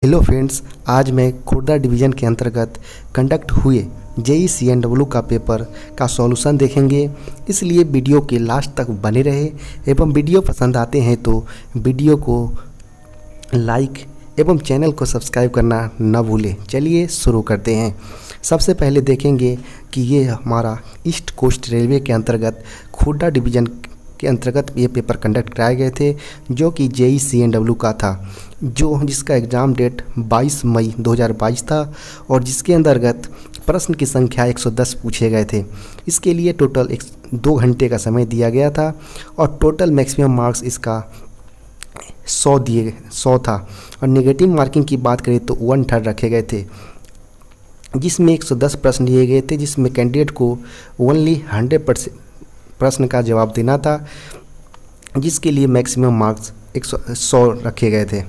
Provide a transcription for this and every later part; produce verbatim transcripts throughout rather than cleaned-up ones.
Hello friends, आज मैं Khurda division के अंतर्गत कंडक्ट हुए जेई सी एन डब्ल्यू का पेपर का सॉल्यूशन देखेंगे। इसलिए वीडियो के लास्ट तक बने रहे एवं वीडियो पसंद आते हैं तो वीडियो को लाइक एवं चैनल को सब्सक्राइब करना न भूलें। चलिए शुरू करते हैं। सबसे पहले देखेंगे कि ये हमारा ईस्ट कोस्ट रेलवे के अंतर्गत खुर्दा डिवीज़न के अंतर्गत ये पेपर कंडक्ट कराए गए थे, जो कि जेई सी एन डब्ल्यू का था, जो जिसका एग्ज़ाम डेट बाईस मई दो हज़ार बाईस था और जिसके अंतर्गत प्रश्न की संख्या एक सौ दस पूछे गए थे। इसके लिए टोटल एक दो घंटे का समय दिया गया था और टोटल मैक्सिमम मार्क्स इसका सौ दिए सौ था। और नेगेटिव मार्किंग की बात करें तो वन थर्ड रखे गए थे, जिसमें एक सौ दस प्रश्न लिए गए थे, जिसमें कैंडिडेट को ओनली हंड्रेड परसेंट प्रश्न का जवाब देना था, जिसके लिए मैक्सिमम मार्क्स एक सौ सौ रखे गए थे।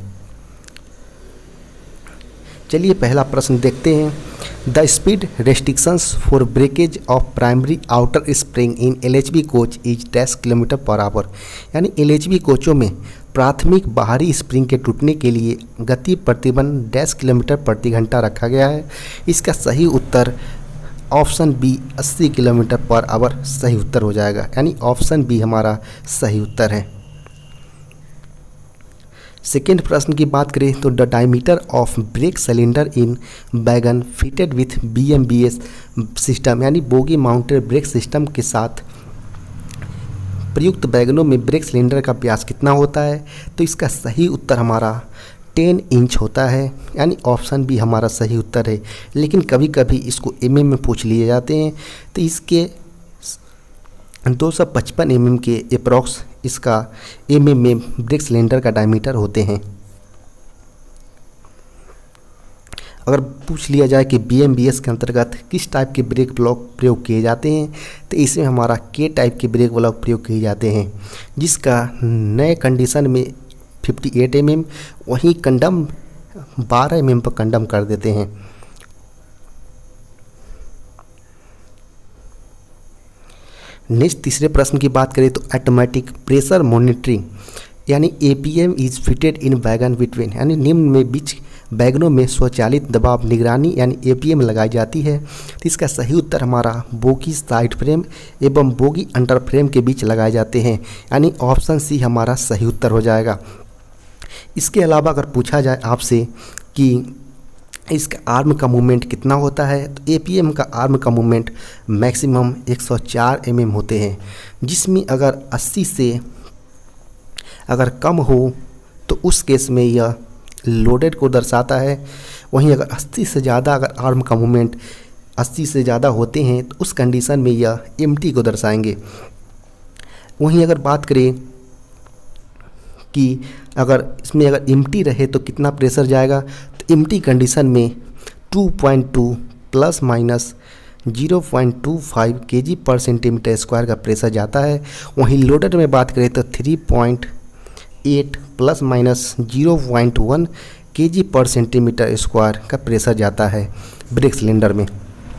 चलिए पहला प्रश्न देखते हैं। The speed restrictions for breakage of primary outer spring in L H B coach is दस किलोमीटर पर आवर। यानी एल एच बी कोचों में प्राथमिक बाहरी स्प्रिंग के टूटने के लिए गति प्रतिबंध दस किलोमीटर प्रति घंटा रखा गया है। इसका सही उत्तर ऑप्शन बी अस्सी किलोमीटर पर आवर सही उत्तर हो जाएगा। यानी ऑप्शन बी हमारा सही उत्तर है। सेकेंड प्रश्न की बात करें तो the diameter of brake cylinder in wagon fitted with B M B S system, यानी बोगी माउंटेड ब्रेक सिस्टम के साथ प्रयुक्त वैगनों में ब्रेक सिलेंडर का व्यास कितना होता है। तो इसका सही उत्तर हमारा टेन इंच होता है। यानी ऑप्शन बी हमारा सही उत्तर है। लेकिन कभी कभी इसको एम एम में पूछ लिए जाते हैं, तो इसके दो सौ पचपन एम एम के अप्रॉक्स इसका एम एम में ब्रेक सिलेंडर का डायमीटर होते हैं। अगर पूछ लिया जाए कि बी एम बी एस के अंतर्गत किस टाइप के ब्रेक ब्लॉक प्रयोग किए जाते हैं, तो इसमें हमारा के टाइप के ब्रेक ब्लॉक प्रयोग किए जाते हैं, जिसका नए कंडीशन में अट्ठावन एम एम वहीं कंडम बारह एम एम पर कंडम कर देते हैं। नेक्स्ट तीसरे प्रश्न की बात करें तो ऑटोमेटिक प्रेशर मॉनिटरिंग यानी A P M is fitted in wagon between, यानी निम्न में बीच वैगनों में स्वचालित दबाव निगरानी यानी ए पी एम लगाई जाती है। तो इसका सही उत्तर हमारा बोगी साइड फ्रेम एवं बोगी अंडर फ्रेम के बीच लगाए जाते हैं। यानी ऑप्शन सी हमारा सही उत्तर हो जाएगा। इसके अलावा अगर पूछा जाए आपसे कि इसका आर्म का मूवमेंट कितना होता है, तो ए पी एम का आर्म का मूवमेंट मैक्सिमम एक सौ चार एम एम होते हैं, जिसमें अगर अस्सी से अगर कम हो तो उस केस में यह लोडेड को दर्शाता है। वहीं अगर अस्सी से ज़्यादा अगर आर्म का मूवमेंट अस्सी से ज़्यादा होते हैं तो उस कंडीशन में यह एम टी को दर्शाएंगे। वहीं अगर बात करें कि अगर इसमें अगर एम टी रहे तो कितना प्रेशर जाएगा, तो एम टी कंडीशन में two point two plus minus zero point two five K G per centimetre square का प्रेशर जाता है। वहीं लोडेड में बात करें तो three point eight plus minus zero point one K G per centimetre square का प्रेशर जाता है ब्रेक सिलेंडर में।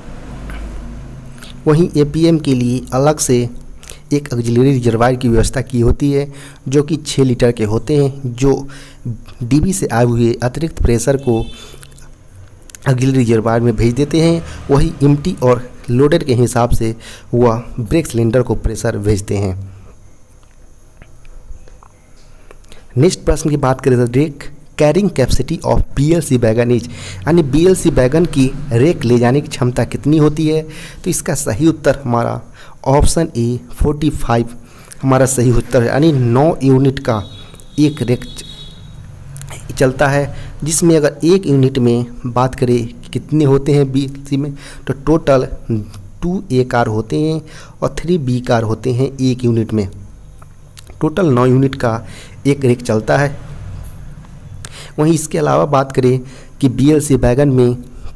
वहीं ए पी एम के लिए अलग से एक ऑक्सिलरी रिजर्वायर की व्यवस्था की होती है, जो कि छः लीटर के होते हैं, जो डीबी से आए हुए अतिरिक्त प्रेशर को ऑक्सिलरी रिजर्वायर में भेज देते हैं। वही एम्प्टी और लोडेड के हिसाब से वह ब्रेक सिलेंडर को प्रेशर भेजते हैं। नेक्स्ट प्रश्न की बात करें तो rake carrying capacity of B L C wagon is, यानी बी एल सी वैगन की रेक ले जाने की क्षमता कितनी होती है। तो इसका सही उत्तर हमारा ऑप्शन ए पैंतालीस हमारा सही उत्तर है। यानी नौ यूनिट का एक रेक चलता है, जिसमें अगर एक यूनिट में बात करें कितने होते हैं बी एल सी में, तो टोटल टू ए कार होते हैं और थ्री बी कार होते हैं एक यूनिट में। टोटल नौ यूनिट का एक रेक चलता है। वहीं इसके अलावा बात करें कि बी एल सी वैगन में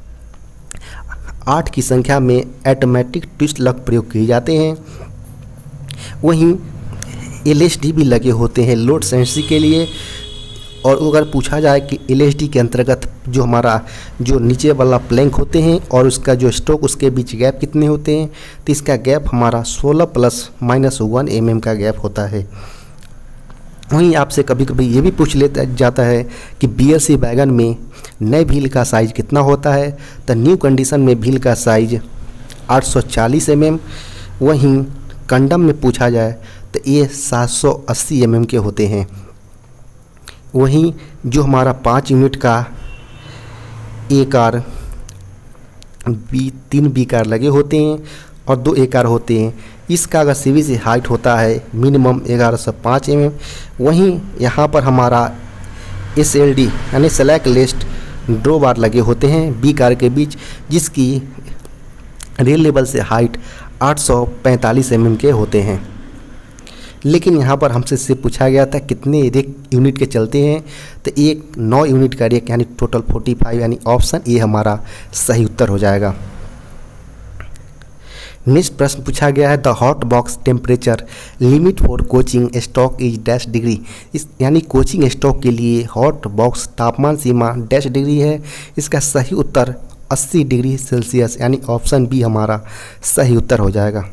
आठ की संख्या में ऑटोमेटिक ट्विस्ट लॉक प्रयोग किए जाते हैं। वहीं एल एस डी भी लगे होते हैं लोड सेंसिंग के लिए। और अगर पूछा जाए कि एल एस डी के अंतर्गत जो हमारा जो नीचे वाला प्लैंक होते हैं और उसका जो स्टोक उसके बीच गैप कितने होते हैं, तो इसका गैप हमारा सोलह plus minus one M M का गैप होता है। वहीं आपसे कभी कभी ये भी पूछ लेता जाता है कि बी एल सी वैगन में नए व्हील का साइज़ कितना होता है, तो न्यू कंडीशन में व्हील का साइज आठ सौ चालीस एम एम, वहीं कंडम में पूछा जाए तो ये सात सौ अस्सी एम एम के होते हैं। वहीं जो हमारा पाँच यूनिट का ए कार बी तीन बी कार लगे होते हैं और दो ए कार होते हैं, इसका अगर सीवी से हाइट होता है मिनिमम ग्यारह सौ पाँच एम एम। वहीं यहाँ पर हमारा एस एल डी यानी स्लैक लिस्ट ड्रो बार लगे होते हैं बी कार के बीच, जिसकी रेल लेवल से हाइट आठ सौ पैंतालीस एम एम के होते हैं। लेकिन यहाँ पर हमसे से पूछा गया था कितने रेक यूनिट के चलते हैं, तो एक नौ यूनिट का रेक यानी टोटल पैंतालीस, यानी ऑप्शन ए हमारा सही उत्तर हो जाएगा। नेक्स्ट प्रश्न पूछा गया है the hot box temperature limit for coaching stock is dash degree. इस यानी कोचिंग स्टॉक के लिए हॉट बॉक्स तापमान सीमा डैश डिग्री है। इसका सही उत्तर अस्सी डिग्री सेल्सियस यानी ऑप्शन बी हमारा सही उत्तर हो जाएगा।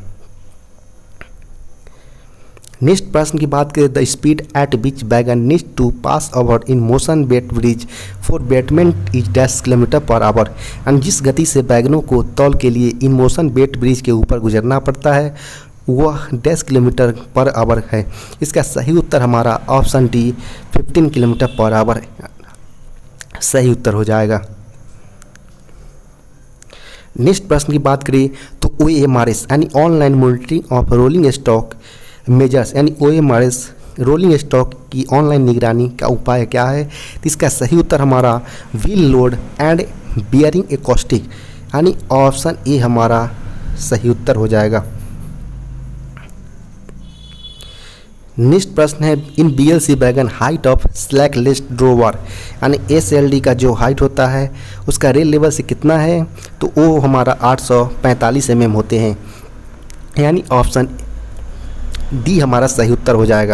नेक्स्ट प्रश्न की बात करें the speed at which wagon needs to pass over in motion बेट bridge for weighment is dash kilometre per hour. यानी जिस गति से वैगनों को तौल के लिए इन मोशन बेट ब्रिज के ऊपर गुजरना पड़ता है वह डैश किलोमीटर पर आवर है। इसका सही उत्तर हमारा ऑप्शन डी पंद्रह किलोमीटर पर आवर सही उत्तर हो जाएगा। नेक्स्ट प्रश्न की बात करें तो ओ एम आर एस यानी online monitoring of rolling stock measures यानी O M R S rolling stock की ऑनलाइन निगरानी का उपाय क्या है, तो इसका सही उत्तर हमारा wheel load and bearing acoustic यानी ऑप्शन ए हमारा सही उत्तर हो जाएगा। नेक्स्ट प्रश्न है in B L C wagon height of slackless drawbar यानी एस एल डी का जो हाइट होता है उसका रेल लेवल से कितना है, तो वो हमारा आठ सौ पैंतालीस एम एम होते हैं, यानी ऑप्शन डी हमारा सही उत्तर हो जाएगा।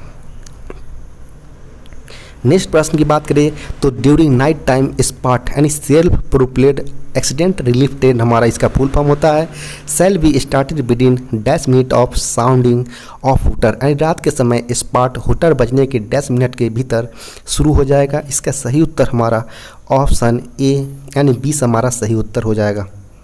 नेक्स्ट प्रश्न की बात करें तो ड्यूरिंग नाइट टाइम स्पॉट यानी self propelled accident relief train हमारा इसका फुल फॉर्म होता है shall be started within dash minute of sounding of hooter यानी रात के समय स्पॉट हुटर बजने के डैश मिनट के भीतर शुरू हो जाएगा। इसका सही उत्तर हमारा ऑप्शन ए यानी बीस हमारा सही उत्तर हो जाएगा।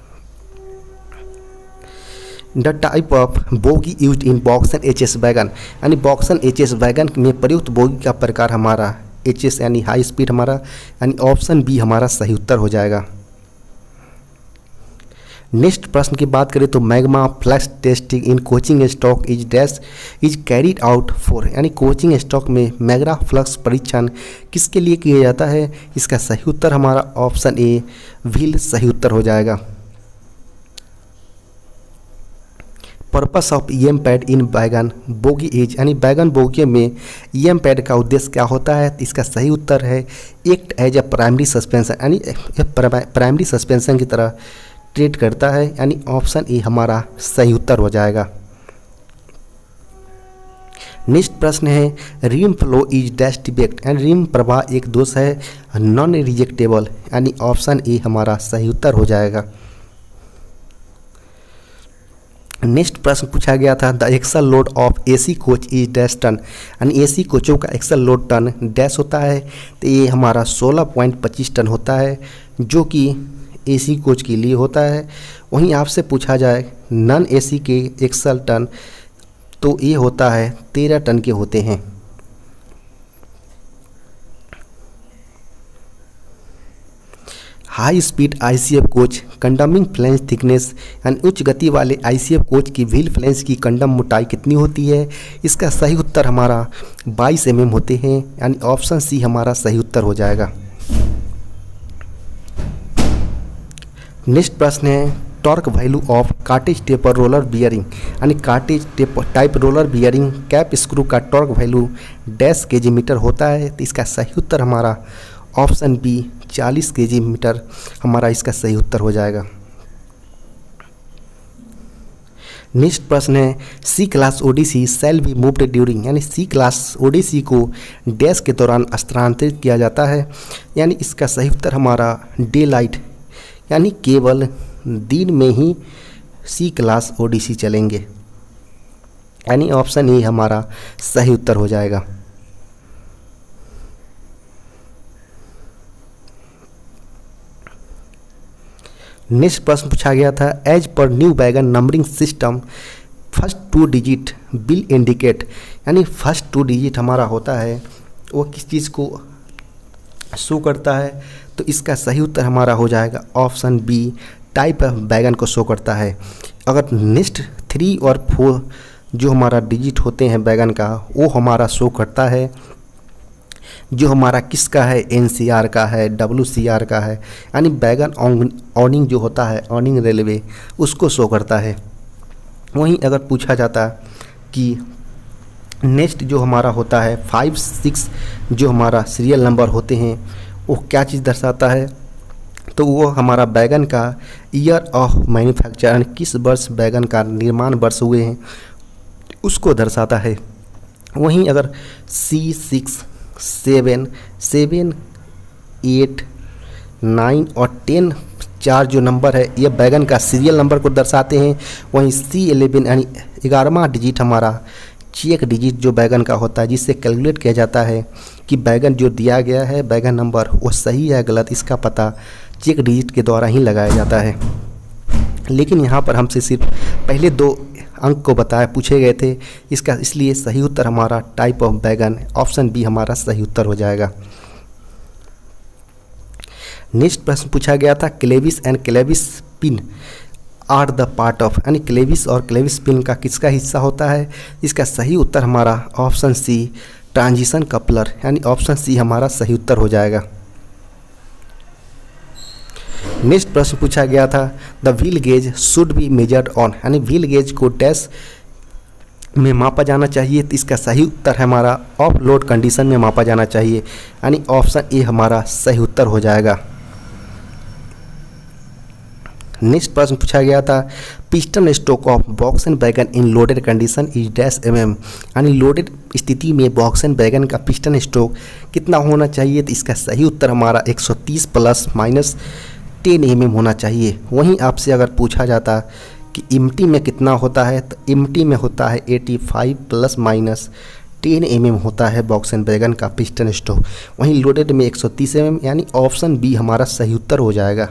The type of bogie use in BOXN H S wagon यानी बॉक्सन एच एस वैगन में प्रयुक्त बोगी का प्रकार हमारा एच एस यानी हाई स्पीड हमारा यानी ऑप्शन बी हमारा सही उत्तर हो जाएगा। नेक्स्ट प्रश्न की बात करें तो magma flux testing in coaching stock is dash is carried out for यानी कोचिंग स्टॉक में मैग्मा फ्लक्स परीक्षण किसके लिए किया जाता है, इसका सही उत्तर हमारा ऑप्शन ए व्हील सही उत्तर हो जाएगा। Purpose of E M pad in wagon bogie as यानी वैगन बोगी में ई एम पैड का उद्देश्य क्या होता है, इसका सही उत्तर है act as a primary suspension यानी प्राइमरी सस्पेंशन की तरह ट्रीट करता है, यानी ऑप्शन ए हमारा सही उत्तर हो जाएगा। नेक्स्ट प्रश्न है rim flow is dash defect यानी रिम प्रवाह एक दोष है नॉन रिजेक्टेबल यानी ऑप्शन ए हमारा सही उत्तर हो जाएगा। नेक्स्ट प्रश्न पूछा गया था the axle load of AC coach is dash ton यानी एसी कोचों का एक्सल लोड टन डैश होता है, तो ये हमारा सोलह पॉइंट पच्चीस टन होता है जो कि एसी कोच के लिए होता है। वहीं आपसे पूछा जाए नॉन एसी के एक्सल टन तो ये होता है तेरह टन के होते हैं। High speed ICF coach condemning flange thickness यानी उच्च गति वाले आईसीएफ कोच की व्हील फ्लैंज की कंडम मोटाई कितनी होती है, इसका सही उत्तर हमारा बाईस एम एम होते हैं, यानी ऑप्शन सी हमारा सही उत्तर हो जाएगा। नेक्स्ट प्रश्न है torque value of cartridge taper roller bearing यानी cartridge type roller bearing cap screw का torque value dash K G metre होता है, तो इसका सही उत्तर हमारा ऑप्शन बी चालीस के जी मीटर हमारा इसका सही उत्तर हो जाएगा। नेक्स्ट प्रश्न है C class ODC shall be moved during यानी सी क्लास ओडीसी को डैश के दौरान स्थानांतरित किया जाता है, यानी इसका सही उत्तर हमारा डे लाइट यानी केवल दिन में ही सी क्लास ओडीसी चलेंगे, यानी ऑप्शन ए हमारा सही उत्तर हो जाएगा। नेक्स्ट प्रश्न पूछा गया था, as per new wagon numbering system first two digit will indicate, यानी फर्स्ट टू डिजिट हमारा होता है वो किस चीज़ को शो करता है, तो इसका सही उत्तर हमारा हो जाएगा option B, type of wagon को शो करता है। अगर नेक्स्ट थ्री और फोर जो हमारा डिजिट होते हैं वैगन का वो हमारा शो करता है जो हमारा किसका है, एनसीआर का है, डब्ल्यूसीआर का है, यानी वैगन ऑनिंग जो होता है ऑनिंग रेलवे उसको शो करता है। वहीं अगर पूछा जाता कि नेक्स्ट जो हमारा होता है फाइव सिक्स जो हमारा सीरियल नंबर होते हैं वो क्या चीज़ दर्शाता है, तो वो हमारा वैगन का ईयर ऑफ मैन्युफैक्चर, यानी किस वर्ष वैगन का निर्माण वर्ष हुए हैं उसको दर्शाता है। वहीं अगर C six seven seven eight nine और टेन चार जो नंबर है ये बैगन का सीरियल नंबर को दर्शाते हैं। वहीं सी इलेवन यानी ग्यारहवां डिजिट हमारा चेक डिजिट जो बैगन का होता है जिससे कैलकुलेट किया जाता है कि बैगन जो दिया गया है बैगन नंबर वो सही है गलत, इसका पता चेक डिजिट के द्वारा ही लगाया जाता है। लेकिन यहाँ पर हमसे सिर्फ पहले दो अंक को बताया पूछे गए थे, इसका इसलिए सही उत्तर हमारा type of wagon option B हमारा सही उत्तर हो जाएगा। नेक्स्ट प्रश्न पूछा गया था, clevis and clevis pin are the part of, यानी क्लेविस और क्लेविस पिन का किसका हिस्सा होता है, इसका सही उत्तर हमारा ऑप्शन सी ट्रांजिशन कपलर, यानी ऑप्शन सी हमारा सही उत्तर हो जाएगा। नेक्स्ट प्रश्न पूछा गया था, the wheel gauge should be measured on, यानी व्हील गेज को डैश में मापा जाना चाहिए, तो इसका सही उत्तर हमारा ऑफ लोड कंडीशन में मापा जाना चाहिए, यानी ऑप्शन ए हमारा सही उत्तर हो जाएगा। नेक्स्ट प्रश्न पूछा गया था, piston stroke of box N wagon in loaded condition is dash M M, यानी लोडेड स्थिति में बॉक्स एंड वैगन का पिस्टन स्ट्रोक कितना होना चाहिए, तो इसका सही उत्तर हमारा एक सौ तीस plus minus ten M M होना चाहिए। वहीं आपसे अगर पूछा जाता कि इम्टी में कितना होता है, तो इम्टी में होता है पचासी plus minus ten M M होता है बॉक्स एंड वैगन का पिस्टन स्ट्रोक। वहीं लोडेड में एक सौ तीस एम एम, यानी ऑप्शन बी हमारा सही उत्तर हो जाएगा।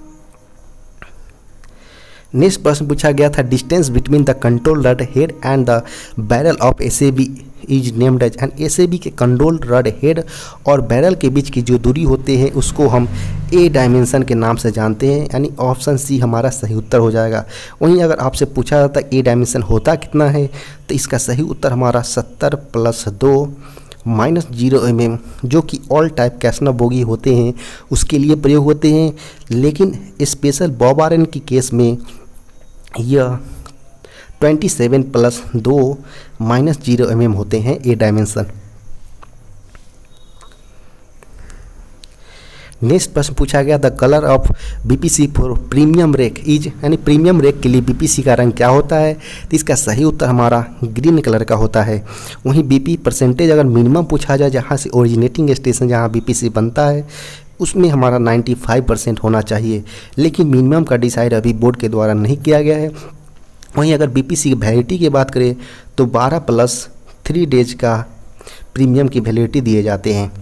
नेक्स्ट प्रश्न पूछा गया था, distance between the control rod head and the barrel of SAB is named as, and SAB के कंट्रोल रड हेड और बैरल के बीच की जो दूरी होते हैं उसको हम ए डायमेंशन के नाम से जानते हैं, यानी ऑप्शन सी हमारा सही उत्तर हो जाएगा। वहीं अगर आपसे पूछा जाता ए डायमेंशन होता कितना है, तो इसका सही उत्तर हमारा सत्तर प्लस दो माइनस जीरो एम एम, जो कि ऑल टाइप कैसना बोगी होते हैं उसके लिए प्रयोग होते हैं, लेकिन स्पेशल बॉब आयरन की केस में यह सत्ताईस प्लस दो माइनस जीरो एम एम होते हैं ए डायमेंशन। नेक्स्ट प्रश्न पूछा गया, the colour of BPC for premium rake is, यानी प्रीमियम रेक के लिए बीपीसी का रंग क्या होता है, तो इसका सही उत्तर हमारा ग्रीन कलर का होता है। वहीं बीपी परसेंटेज अगर मिनिमम पूछा जाए जहाँ से ओरिजिनेटिंग स्टेशन जहाँ बीपीसी बनता है उसमें हमारा पचानवे परसेंट होना चाहिए, लेकिन मिनिमम का डिसाइड अभी बोर्ड के द्वारा नहीं किया गया है। वहीं अगर बीपीसी की वैलिडिटी की बात करें तो बारह प्लस थ्री डेज का प्रीमियम की वैलिडिटी दिए जाते हैं।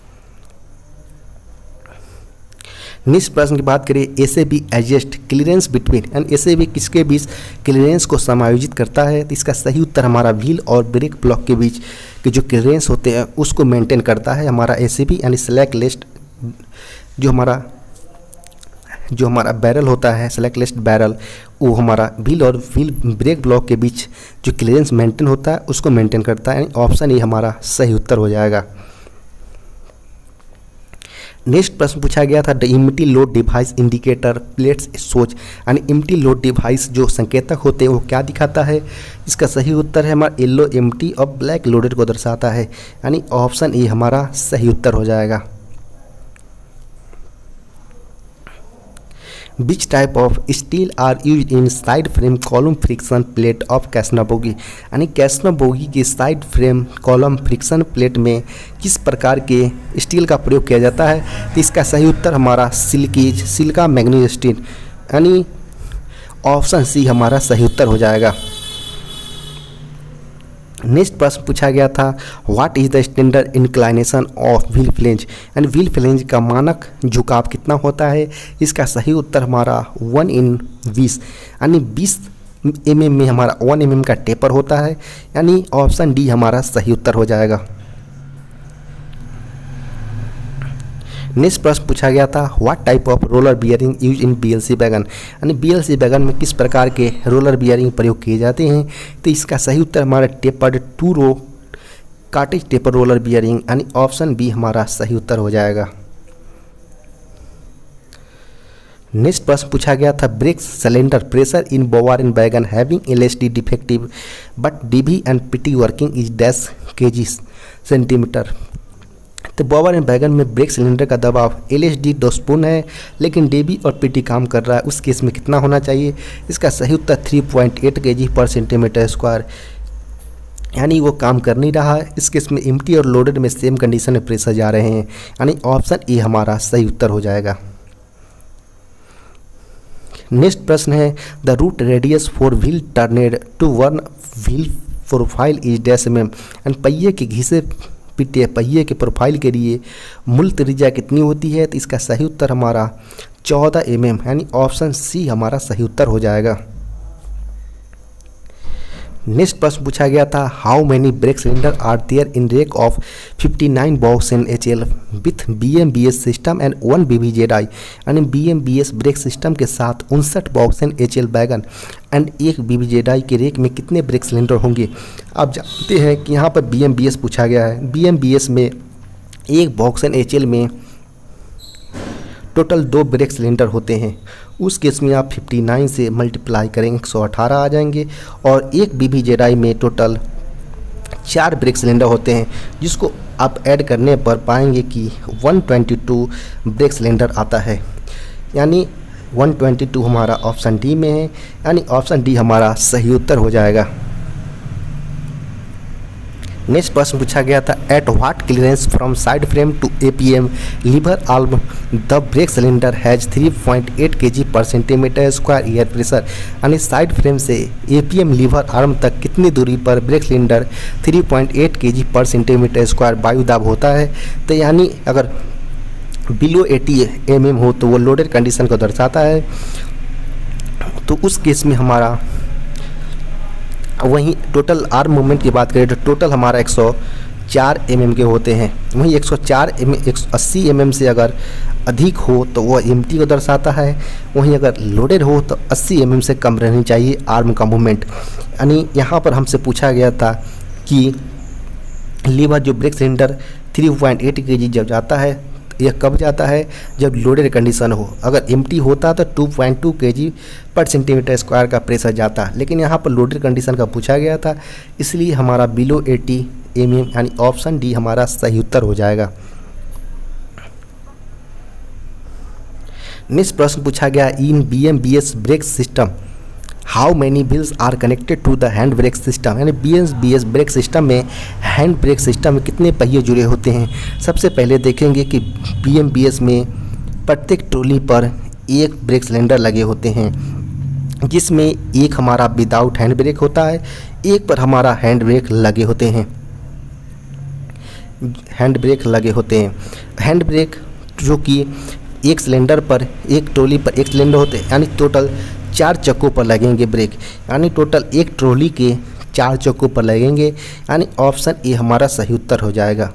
नेक्स्ट प्रश्न की बात करें, SAB adjust clearance between, and SAB किसके बीच क्लियरेंस को समायोजित करता है, तो इसका सही उत्तर हमारा व्हील और ब्रेक ब्लॉक के बीच के जो क्लियरेंस होते हैं उसको मेंटेन करता है हमारा एसएबी, यानी स्लैक लिस्ट जो हमारा जो हमारा बैरल होता है सेलेक्ट लिस्ट बैरल, वो हमारा व्हील और व्हील ब्रेक ब्लॉक के बीच जो क्लियरेंस मेंटेन होता है उसको मेंटेन करता है, ऑप्शन ए हमारा सही उत्तर हो जाएगा। नेक्स्ट प्रश्न पूछा गया था, the empty load device indicator plates show, यानी इम्टी लोड डिवाइस जो संकेतक होते हैं वो क्या दिखाता है, इसका सही उत्तर है हमारा येलो एम्प्टी और ब्लैक लोडेड को दर्शाता है, यानी ऑप्शन ए हमारा सही उत्तर हो जाएगा। Which type of steel are used in side frame column friction plate of casnub bogie, यानी कैसना बोगी के side frame column friction plate में किस प्रकार के स्टील का प्रयोग किया जाता है, तो इसका सही उत्तर हमारा सिल्कीज सिल्का मैग्नीज स्टील, यानी ऑप्शन सी हमारा सही उत्तर हो जाएगा। नेक्स्ट प्रश्न पूछा गया था what is the standard inclination of wheel flange, यानी व्हील फ्लेंज का मानक झुकाव कितना होता है। इसका सही उत्तर हमारा वन इन बीस यानी बीस एम एम में हमारा वन एम एम का टेपर होता है, यानी ऑप्शन डी हमारा सही उत्तर हो जाएगा। नेक्स्ट प्रश्न पूछा गया था what type of roller bearing use in B L C wagon, यानी बी एल सी वैगन में किस प्रकार के रोलर बियरिंग प्रयोग किए जाते हैं। तो इसका सही उत्तर हमारा tapered two row cartridge taper roller bearing, यानी ऑप्शन बी हमारा सही उत्तर हो जाएगा। नेक्स्ट प्रश्न पूछा गया था ब्रेक सिलेंडर प्रेशर इन बोवार in wagon having L S D defective but D B and P T working is dash K G centimetre. तो बोवार एंड वैगन में ब्रेक सिलेंडर का दबाव एल एस डी दोषपूर्ण है, लेकिन डेबी और पीटी काम कर रहा है, उस केस में कितना होना चाहिए। इसका सही उत्तर three point eight K G पर सेंटीमीटर स्क्वायर, यानी वो काम कर नहीं रहा है। इस केस में एम्प्टी और लोडेड में सेम कंडीशन में प्रेशर जा रहे हैं, यानी ऑप्शन ए हमारा सही उत्तर हो जाएगा। नेक्स्ट प्रश्न है the root radius for wheel turned to one wheel profile is dash M M, and पहिए के घिसे पिटे पहिए के प्रोफाइल के लिए मूल त्रिज्या कितनी होती है। तो इसका सही उत्तर हमारा चौदह एम एम, यानी ऑप्शन सी हमारा सही उत्तर हो जाएगा। नेक्स्ट प्रश्न पूछा गया था how many brake cylinder are there in rake of fifty nine box in H L with B M B S system and one B B Z I, यानी B M B S brake system के साथ उनसठ box in H L wagon and एक B B Z I के rake में कितने brake cylinder होंगे। आप जानते हैं कि यहाँ पर बी एम बी एस पूछा गया है। बी एम बी एस में एक बॉक्स इन एच एल में टोटल दो ब्रेक सिलेंडर होते हैं, उस केस में आप उनसठ से मल्टीप्लाई करेंगे एक सौ अठारह आ जाएंगे, और एक बी बी जेड आई में टोटल चार ब्रेक सिलेंडर होते हैं, जिसको आप ऐड करने पर पाएंगे कि एक सौ बाईस ब्रेक सिलेंडर आता है, यानी एक सौ बाईस हमारा ऑप्शन डी में है, यानी ऑप्शन डी हमारा सही उत्तर हो जाएगा। नेक्स्ट प्रश्न पूछा गया था at what clearance from side frame to A P M lever arm the brake cylinder has three point eight K G पर सेंटीमीटर स्क्वायर एयर प्रेशर, यानी साइड फ्रेम से A P M lever arm तक कितनी दूरी पर brake cylinder three point eight K G पर centimetre square वायु दाब होता है। तो यानी अगर बिलो एटी एम एम हो तो वो लोडेड कंडीशन को दर्शाता है, तो उस केस में हमारा वहीं टोटल आर्म मूवमेंट की बात करें तो टोटल हमारा एक सौ चार एम एम के होते हैं, वहीं एक सौ चार एम एक सौ अस्सी एम एम से अगर अधिक हो तो वह एम टी को दर्शाता है, वहीं अगर लोडेड हो तो अस्सी एम एम से कम रहनी चाहिए आर्म का मूवमेंट। यानी यहाँ पर हमसे पूछा गया था कि लीवर जो brake cylinder three point eight K G जब जाता है यह कब जाता है, जब लोडेड कंडीशन हो। अगर एम्प्टी होता तो टू पॉइंट टू के जी पर सेंटीमीटर स्क्वायर का प्रेशर जाता, लेकिन यहाँ पर लोडेड कंडीशन का पूछा गया था, इसलिए हमारा बिलो एटी एम एम यानी ऑप्शन डी हमारा सही उत्तर हो जाएगा। नेक्स्ट प्रश्न पूछा गया in B M B S brake system how many wheels are connected to the hand brake system, यानी B M B S brake system में हैंड ब्रेक सिस्टम में कितने पहिए जुड़े होते हैं। सबसे पहले देखेंगे कि बी एम बी एस में प्रत्येक ट्रॉली पर एक ब्रेक सिलेंडर लगे होते हैं, जिसमें एक हमारा विदाउट हैंड ब्रेक होता है, एक पर हमारा हैंड ब्रेक लगे होते हैं हैंड ब्रेक लगे होते हैं हैंड ब्रेक जो कि एक सिलेंडर पर एक ट्रॉली पर एक सिलेंडर होते हैं, यानी टोटल चार चक्कों पर लगेंगे ब्रेक, यानी टोटल एक ट्रॉली के चार चक्कों पर लगेंगे, यानी ऑप्शन ए हमारा सही उत्तर हो जाएगा।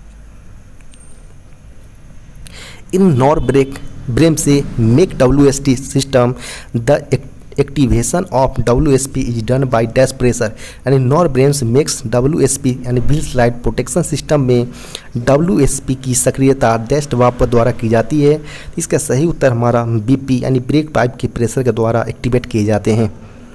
इन nor brake Bremse make W S T system the activation of W S P is done by dash pressure, यानी Knorr Bremse makes W S P यानी व्हील स्लाइड प्रोटेक्शन सिस्टम में W S P की सक्रियता dash वाप द्वारा की जाती है। इसका सही उत्तर हमारा बी पी यानी ब्रेक पाइप के प्रेशर के द्वारा एक्टिवेट किए जाते हैं।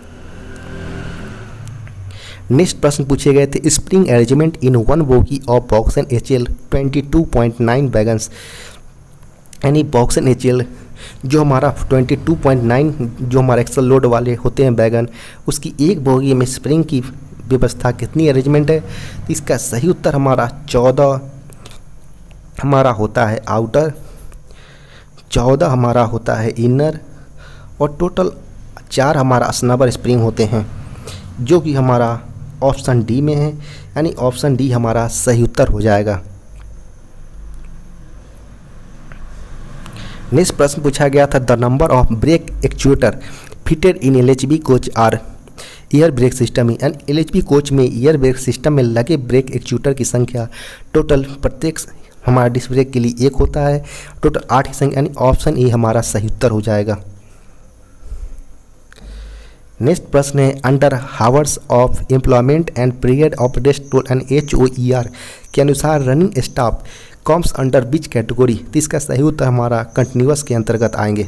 नेक्स्ट प्रश्न पूछे गए थे spring arrangement in one bogie of BOXN H L twenty two point nine wagons, यानी बॉक्सन एच एल जो हमारा बाईस पॉइंट नौ जो हमारा एक्सल लोड वाले होते हैं वैगन, उसकी एक बोगी में स्प्रिंग की व्यवस्था कितनी अरेंजमेंट है। तो इसका सही उत्तर हमारा चौदह हमारा होता है आउटर, चौदह हमारा होता है इनर, और टोटल चार हमारा स्नबर स्प्रिंग होते हैं, जो कि हमारा ऑप्शन डी में है, यानी ऑप्शन डी हमारा सही उत्तर हो जाएगा। नेक्स्ट प्रश्न पूछा गया था the number of brake actuator fitted in L H B coach are air brake system and L H B coach में एयर ब्रेक सिस्टम में लगे ब्रेक एक्चुएटर की संख्या टोटल प्रत्येक हमारा डिस्क ब्रेक के लिए एक होता है, टोटल आठ की संख्या, यानी ऑप्शन ए हमारा सही उत्तर हो जाएगा। नेक्स्ट प्रश्न है under hours of employment and period of rest toll and H O E R के अनुसार running staff comes under which category, तो इसका सही उत्तर हमारा कंटिन्यूअस के अंतर्गत आएंगे।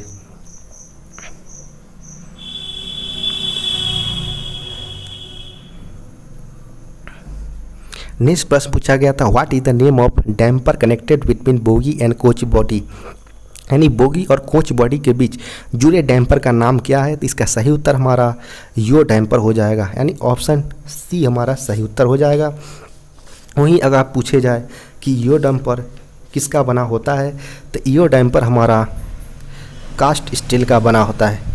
नेक्स्ट प्रश्न पूछा गया था what is the name of damper connected between bogie and coach body, यानी बोगी और कोच बॉडी के बीच जुड़े डैम्पर का नाम क्या है, तो इसका सही उत्तर हमारा यो डैम्पर हो जाएगा, यानी ऑप्शन सी हमारा सही उत्तर हो जाएगा। वहीं अगर आप पूछे जाए कि यो डैम्पर किसका बना होता है, तो यो डैम्पर हमारा कास्ट स्टील का बना होता है।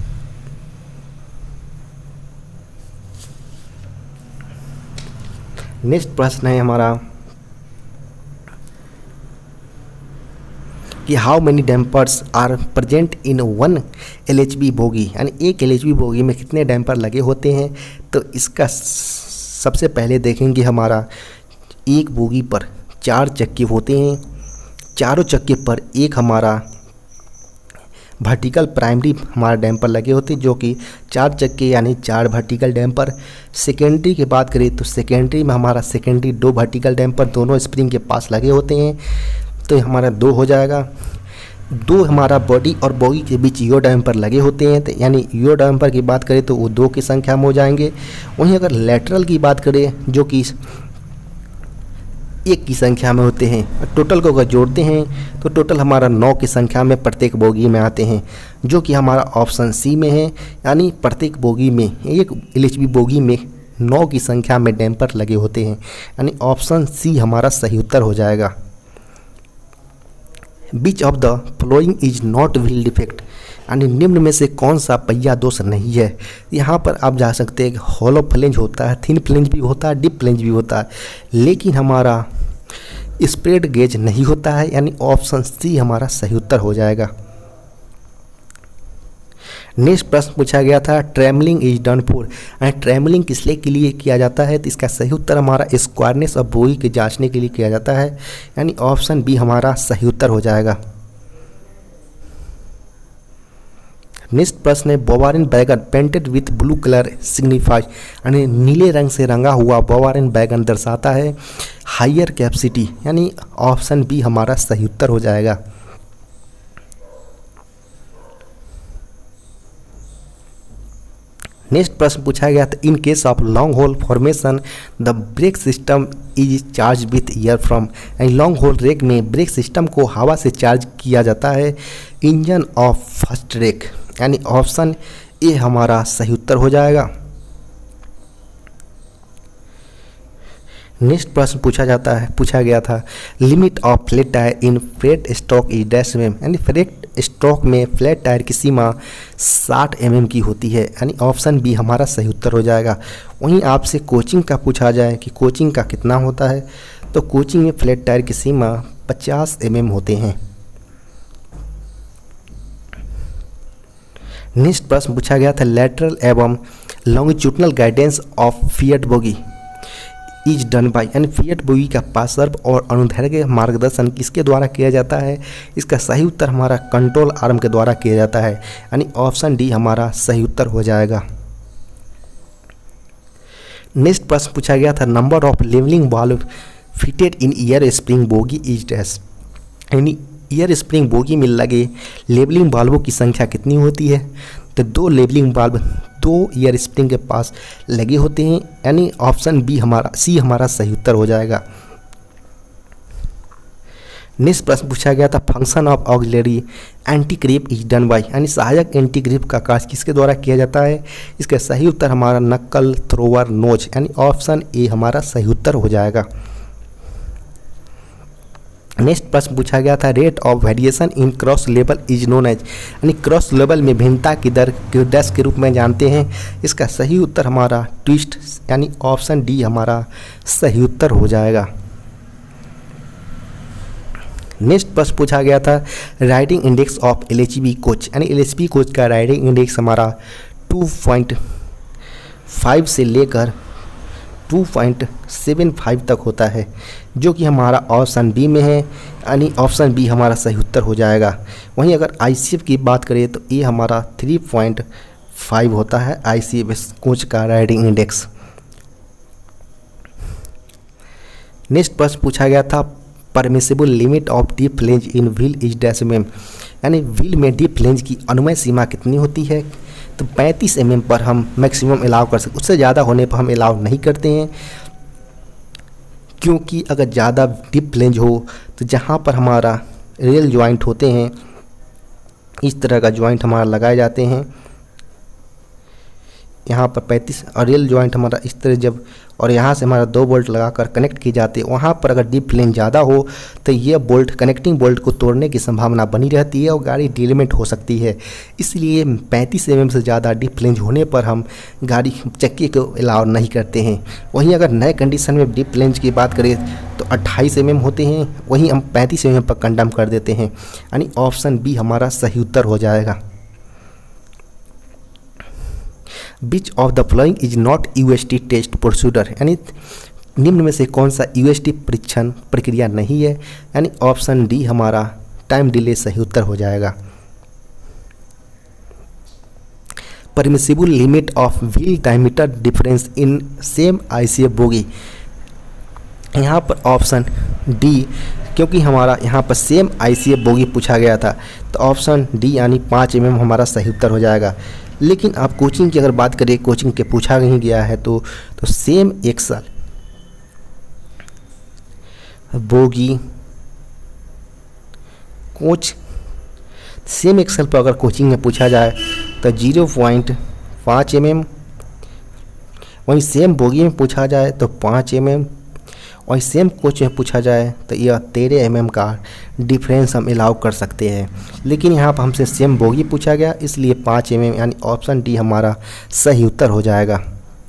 नेक्स्ट प्रश्न है हमारा कि how many dampers are present in one L H B bogie, यानी एक एल एच बी बोगी में कितने डैम्पर लगे होते हैं, तो इसका सबसे पहले देखेंगे हमारा एक बोगी पर चार चक्के होते हैं, चारों चक्के पर एक हमारा वर्टिकल प्राइमरी हमारा डैम्पर लगे होते हैं जो कि चार चक्के यानी चार वर्टिकल डैम्पर। सेकेंडरी की बात करें तो सेकेंडरी में हमारा सेकेंडरी दो वर्टिकल डैम्पर दोनों स्प्रिंग के पास लगे होते हैं, तो हमारा दो हो जाएगा। दो हमारा बॉडी और बॉगी के बीच यो डैम्पर लगे होते हैं, तो यानी यो डैम्पर की बात करें तो वो दो की संख्या में हो जाएंगे। वहीं अगर लेटरल की बात करें जो कि एक की संख्या में होते हैं, टोटल को अगर जोड़ते हैं तो टोटल हमारा नौ की संख्या में प्रत्येक बोगी में आते हैं, जो कि हमारा ऑप्शन सी में है, यानी प्रत्येक बोगी में एक एल एच बी बोगी में नौ की संख्या में डैम्पर लगे होते हैं, यानी ऑप्शन सी हमारा सही उत्तर हो जाएगा। Which of the following is not wheel defect, यानी निम्न में से कौन सा पहिया दोष नहीं है। यहाँ पर आप जा सकते हैं कि हॉलो फ्लेंज होता है, थिन फ्लेंज भी होता है, डीप फ्लेंज भी होता है, लेकिन हमारा स्प्रेड गेज नहीं होता है, यानी ऑप्शन सी हमारा सही उत्तर हो जाएगा। नेक्स्ट प्रश्न पूछा गया था ट्रेमलिंग इज डन फॉर, यानी ट्रेमलिंग किस लिए के लिए किया जाता है, तो इसका सही उत्तर हमारा स्क्वायरनेस ऑफ बोगी के जांचने के लिए किया जाता है, यानी ऑप्शन बी हमारा सही उत्तर हो जाएगा। नेक्स्ट प्रश्न है BOBRN wagon painted with blue colour signifies, यानी नीले रंग से रंगा हुआ बोवारिन बैगन दर्शाता है हायर कैपेसिटी, यानी ऑप्शन बी हमारा सही उत्तर हो जाएगा। नेक्स्ट प्रश्न पूछा गया था in case of long haul formation the brake system is charge with air from, यानी लॉन्ग होल रेक में ब्रेक सिस्टम को हवा से चार्ज किया जाता है इंजन ऑफ फर्स्ट रेक, यानी ऑप्शन ए हमारा सही उत्तर हो जाएगा। नेक्स्ट प्रश्न पूछा जाता है पूछा गया था limit of flat tyre in freight stock is dash में, यानी फ्रेट स्टॉक में फ्लैट टायर की सीमा साठ एम एम की होती है, यानी ऑप्शन बी हमारा सही उत्तर हो जाएगा। वहीं आपसे कोचिंग का पूछा जाए कि कोचिंग का कितना होता है, तो कोचिंग में फ्लैट टायर की सीमा पचास एम एम होते हैं। नेक्स्ट प्रश्न पूछा गया था लेटरल एवं longitudinal guidance of FIAT bogie is done by, यानी फिएट बोगी का पार्श्व और अनुदैर्घ्य मार्गदर्शन किसके द्वारा किया जाता है, इसका सही उत्तर हमारा कंट्रोल आर्म के द्वारा किया जाता है, यानी ऑप्शन डी हमारा सही उत्तर हो जाएगा। नेक्स्ट प्रश्न पूछा गया था number of levelling valve fitted in air spring bogie is dash, यानी ईयर स्प्रिंग बोगी में लगे लेवलिंग वाल्वों की संख्या कितनी होती है, तो दो लेवलिंग वाल्व दो ईयर स्प्रिंग के पास लगे होते हैं, यानी ऑप्शन बी हमारा सी हमारा सही उत्तर हो जाएगा। नेक्स्ट प्रश्न पूछा गया था function of auxiliary anti grip is done by, यानी सहायक एंटी ग्रिप का कार्य किसके द्वारा किया जाता है, इसका सही उत्तर हमारा नक्कल थ्रोवर नोच, यानी ऑप्शन ए हमारा सही उत्तर हो जाएगा। नेक्स्ट प्रश्न पूछा गया था rate of variation in cross level is known as, यानी क्रॉस लेवल में भिन्नता की दर के डैश के रूप में जानते हैं, इसका सही उत्तर हमारा ट्विस्ट यानी ऑप्शन डी हमारा सही उत्तर हो जाएगा। नेक्स्ट प्रश्न पूछा गया था riding index of L H B coach, यानी एल एच बी कोच का राइडिंग इंडेक्स हमारा टू पॉइंट फाइव से लेकर टू पॉइंट सेवन फाइव तक होता है, जो कि हमारा ऑप्शन बी में है, यानी ऑप्शन बी हमारा सही उत्तर हो जाएगा। वहीं अगर आई सी एफ की बात करें तो ये हमारा थ्री पॉइंट फाइव होता है आई सी एफ कोच का राइडिंग इंडेक्स। नेक्स्ट प्रश्न पूछा गया था permissible limit of deep flange in wheel is dash M M, यानी व्हील में डीप फ्लेंज की अनुमय सीमा कितनी होती है। तो पैंतीस एम एम पर हम मैक्सिमम अलाउ कर सकते, उससे ज़्यादा होने पर हम अलाउ नहीं करते हैं, क्योंकि अगर ज़्यादा डीप फ्लेंज हो तो जहाँ पर हमारा रेल जॉइंट होते हैं, इस तरह का जॉइंट हमारा लगाए जाते हैं, यहाँ पर पैंतीस और रेल जॉइंट हमारा इस तरह जब और यहाँ से हमारा दो बोल्ट लगाकर कनेक्ट की जाती है, वहाँ पर अगर डीप फ्लेंज ज़्यादा हो तो ये बोल्ट कनेक्टिंग बोल्ट को तोड़ने की संभावना बनी रहती है और गाड़ी डिलेमेंट हो सकती है। इसलिए पैंतीस एम एम से ज़्यादा डीप फ्लेंज होने पर हम गाड़ी चक्के को अलाउ नहीं करते हैं। वहीं अगर नए कंडीशन में डीप फ्लेंज की बात करें तो अट्ठाईस एम एम होते हैं, वहीं हम पैंतीस एम एम पर कंडम कर देते हैं, यानी ऑप्शन बी हमारा सही उत्तर हो जाएगा। Which of the following is not U S T test procedure, यानी निम्न में से कौन सा U S T परीक्षण प्रक्रिया नहीं है, यानी ऑप्शन डी हमारा टाइम डिले सही उत्तर हो जाएगा। Permissible limit of wheel diameter difference in same I C F bogie, यहाँ पर ऑप्शन डी, क्योंकि हमारा यहाँ पर same I C F bogie पूछा गया था तो ऑप्शन डी यानी पाँच एम एम हमारा सही उत्तर हो जाएगा। लेकिन आप कोचिंग की अगर बात करें, कोचिंग के पूछा नहीं गया है तो तो same axle bogie coach same axle पर अगर कोचिंग में पूछा जाए तो जीरो पॉइंट पाँच एम एम, वहीं सेम बोगी में पूछा जाए तो पाँच एम एम, वहीं सेम कोच में पूछा जाए तो यह तेरह एम एम का डिफरेंस हम अलाउ कर सकते हैं। लेकिन यहाँ पर हमसे सेम बोगी पूछा गया, इसलिए पाँच एम एम यानी ऑप्शन डी हमारा सही उत्तर हो जाएगा।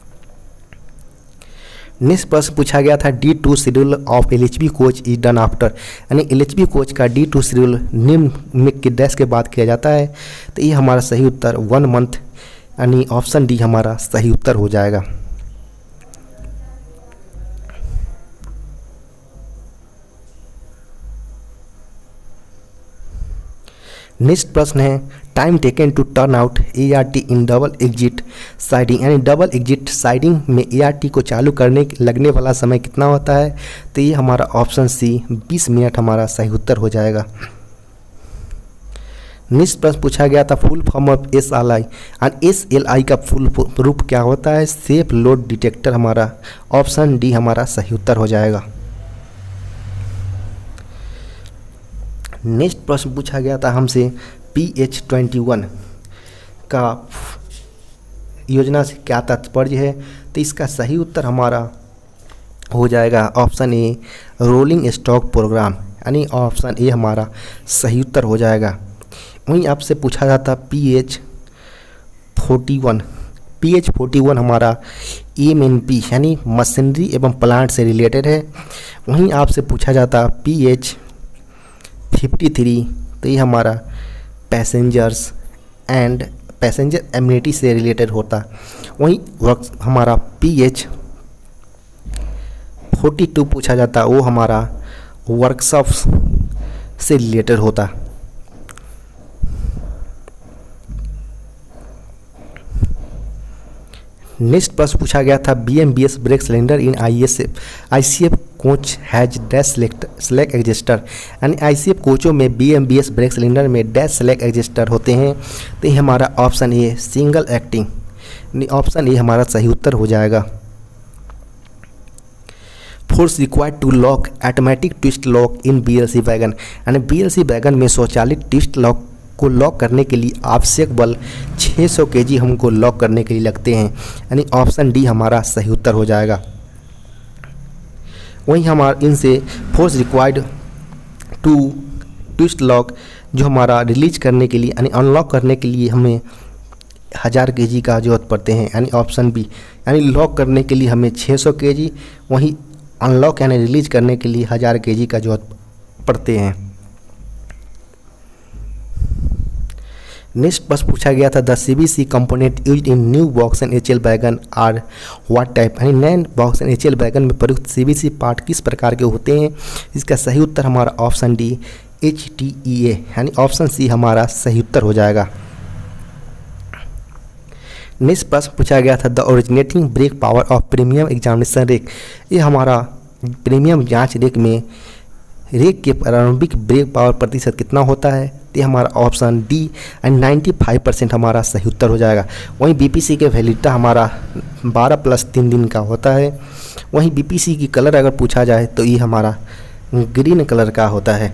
नेक्स्ट प्रश्न पूछा गया था D two schedule of L H B coach is done after, यानी एल एच बी कोच का डी टू शेड्यूल निम्न में के डैश के बाद किया जाता है, तो ये हमारा सही उत्तर वन मंथ यानी ऑप्शन डी हमारा सही उत्तर हो जाएगा। नेक्स्ट प्रश्न है time taken to turn out A R T in double exit siding, यानी डबल एग्जिट साइडिंग में ए आर टी को चालू करने लगने वाला समय कितना होता है, तो ये हमारा ऑप्शन सी बीस मिनट हमारा सही उत्तर हो जाएगा। नेक्स्ट प्रश्न पूछा गया था full form of S L I, and S L I का फुल रूप क्या होता है, सेफ लोड डिटेक्टर हमारा ऑप्शन डी हमारा सही उत्तर हो जाएगा। नेक्स्ट प्रश्न पूछा गया था हमसे पी एच ट्वेंटी वन का योजना से क्या तात्पर्य है, तो इसका सही उत्तर हमारा हो जाएगा option A rolling stock programme, यानी ऑप्शन ए हमारा सही उत्तर हो जाएगा। वहीं आपसे पूछा जाता P H forty one P H forty one हमारा एम एन पी यानी मशीनरी एवं प्लांट से रिलेटेड है। वहीं आपसे पूछा जाता पी एच फिफ्टी थ्री, तो ये हमारा पैसेंजर्स एंड पैसेंजर एम्यूनिटी से रिलेटेड होता। वहीं वर्क हमारा पी एच फोर्टी टू पूछा जाता, वो हमारा वर्कशॉप्स से रिलेटेड होता। नेक्स्ट प्रश्न पूछा गया था B M B S brake cylinder in I S F I C F coach has dash slack slack adjuster, यानी आई सी एफ कोचों में B M B S brake cylinder में डैश सेलेक्ट एग्जिस्टर होते हैं, तो ये हमारा option A single acting option A हमारा सही उत्तर हो जाएगा। Force required to lock automatic twist lock in B L C wagon, यानी बी एल सी वैगन में स्वचालित ट्विस्ट लॉक को लॉक करने के लिए आवश्यक बल छह सौ केजी हमको लॉक करने के लिए लगते हैं, यानी ऑप्शन डी हमारा सही उत्तर हो जाएगा। वहीं हमारा इनसे force required to twist lock जो हमारा रिलीज करने के लिए यानी अनलॉक करने के लिए हमें हज़ार केजी का जरूरत पड़ते हैं, यानी ऑप्शन बी यानी लॉक करने के लिए हमें छह सौ केजी, वहीं अनलॉक यानी रिलीज करने के लिए हज़ार केजी का जरूरत पड़ते हैं। नेक्स्ट बस पूछा गया था the CBC component used in new BOXN HL wagon are what type, यानी नए वॉक्सवैगन एचएल वैगन में प्रयुक्त सीबीसी पार्ट किस प्रकार के होते हैं। इसका सही उत्तर हमारा option D H T E A, यानी ऑप्शन सी हमारा सही उत्तर हो जाएगा। नेक्स्ट प्रश्न पूछा गया था the originating brake power of premium examination rake, ये हमारा प्रीमियम जांच रेक में रेक के प्रारंभिक ब्रेक पावर प्रतिशत कितना होता है। ये हमारा ऑप्शन डी एंड पचानवे परसेंट हमारा सही उत्तर हो जाएगा। वहीं बीपीसी के वैलिडिटी हमारा बारह प्लस तीन दिन का होता है। वहीं बीपीसी की कलर अगर पूछा जाए तो ये हमारा ग्रीन कलर का होता है।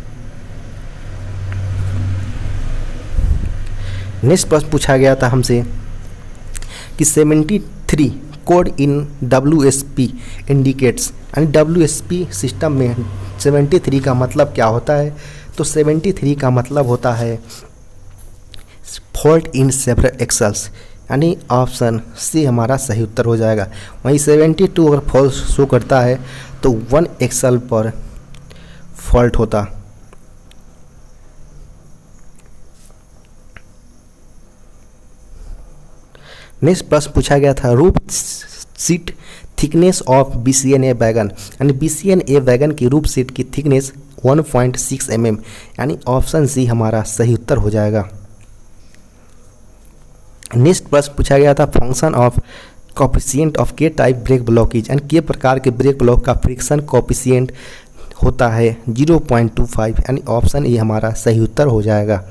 नेक्स्ट प्रश्न पूछा गया था हमसे कि तिहत्तर code in W S P indicates, यानी डब्ल्यू एस पी सिस्टम में तिहत्तर का मतलब क्या होता है। तो तिहत्तर का मतलब होता है फॉल्ट इन सेवरल एक्सेल्स, यानी ऑप्शन सी हमारा सही उत्तर हो जाएगा। वहीं बहत्तर अगर फॉल्ट शो करता है तो वन एक्सेल पर फॉल्ट होता। नेक्स्ट प्रश्न पूछा गया था roof sheet thickness of B C N A wagon, यानी B C N A wagon की रूफ सीट की thickness one point six M M, यानी ऑप्शन सी हमारा सही उत्तर हो जाएगा। नेक्स्ट प्रश्न पूछा गया था function of coefficient of K type brake blockage, यानी के प्रकार के ब्रेक ब्लॉक का फ्रिक्शन कोफिशिएंट होता है ज़ीरो पॉइंट टू फाइव, यानी ऑप्शन ए हमारा सही उत्तर हो जाएगा।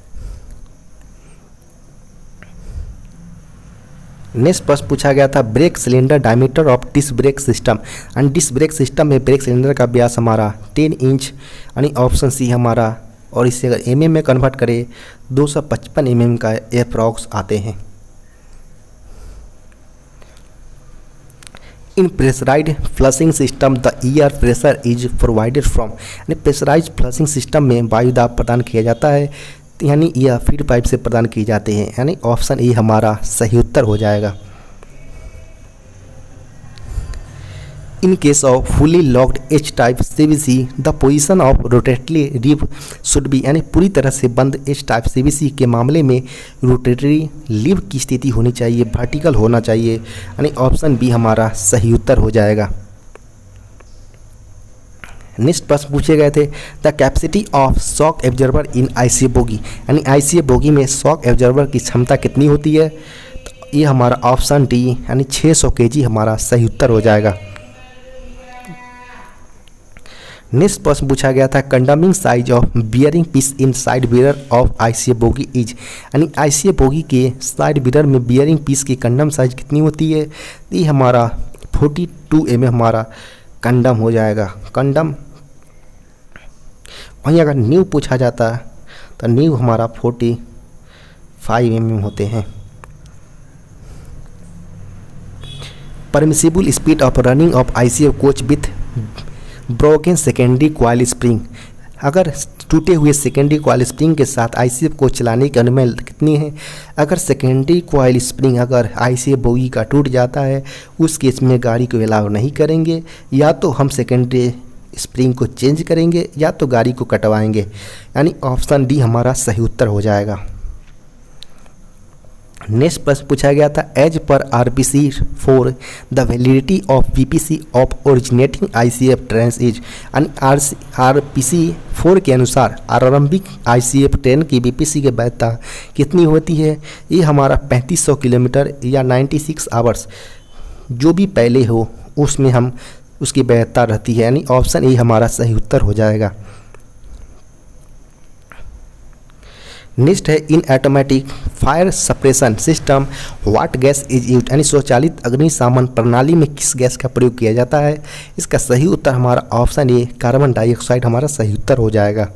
नेक्स्ट प्रश्न पूछा गया था brake cylinder diameter of disc brake system, and disc brake system में ब्रेक सिलेंडर का व्यास हमारा टेन इंच, यानी ऑप्शन सी हमारा, और इसे अगर एम एम में कन्वर्ट करें दो सौ पचपन एम एम का अप्रॉक्स आते हैं। In pressurised flushing system the air pressure is provided from, यानी प्रेशराइज्ड फ्लशिंग सिस्टम में वायु दाब प्रदान किया जाता है, यानी यह फीड पाइप से प्रदान किए जाते हैं, यानी ऑप्शन ए हमारा सही उत्तर हो जाएगा। In case of fully locked H type CBC the position of rotary rib should be, यानी पूरी तरह से बंद एच टाइप सीबीसी के मामले में रोटेटरी लिव की स्थिति होनी चाहिए, वर्टिकल होना चाहिए, यानी ऑप्शन बी हमारा सही उत्तर हो जाएगा। नेक्स्ट प्रश्न पूछे गए थे the capacity of shock absorber in ICA bogie, यानी आईसीए बोगी में शॉक एब्जॉर्बर की क्षमता कितनी होती है। तो ये हमारा ऑप्शन डी यानी छह सौ केजी हमारा सही उत्तर हो जाएगा। नेक्स्ट प्रश्न पूछा गया था condemning size of bearing piece in side bear of ICA bogie is, यानी आईसीए बोगी के साइड बियर में बियरिंग पीस की कंडम साइज कितनी होती है। ये हमारा फोर्टी टू एम एम हमारा कंडम हो जाएगा, कंडम। वहीं अगर न्यू पूछा जाता तो न्यू हमारा फोर्टी फाइव एम एम होते हैं। Permissible speed of running of ICA coach with broken secondary coil spring, अगर टूटे हुए सेकेंडरी कॉइल स्प्रिंग के साथ आईसीए को चलाने की अनुमति कितनी है। अगर सेकेंडरी कॉइल स्प्रिंग अगर आईसीए बोगी का टूट जाता है उस केस में गाड़ी को अलाउ नहीं करेंगे, या तो हम सेकेंडरी स्प्रिंग को चेंज करेंगे या तो गाड़ी को कटवाएंगे, यानी ऑप्शन डी हमारा सही उत्तर हो जाएगा। नेक्स्ट प्रश्न पूछा गया था as per RPC for the validity of BPC of originating ICF train is, यानी आरपीसी फोर के अनुसार आरंभिक आईसीएफ ट्रेन की बीपीसी की वैधता कितनी होती है। ये हमारा पैंतीस सौ किलोमीटर या छियानवे आवर्स, जो भी पहले हो उसमें हम उसकी वैधता रहती है, यानी ऑप्शन ए हमारा सही उत्तर हो जाएगा। नेक्स्ट है in automatic fire suppression system what gas is used, यानी स्वचालित अग्निशमन प्रणाली में किस गैस का प्रयोग किया जाता है। इसका सही उत्तर हमारा ऑप्शन ए कार्बन डाइऑक्साइड हमारा सही उत्तर हो जाएगा।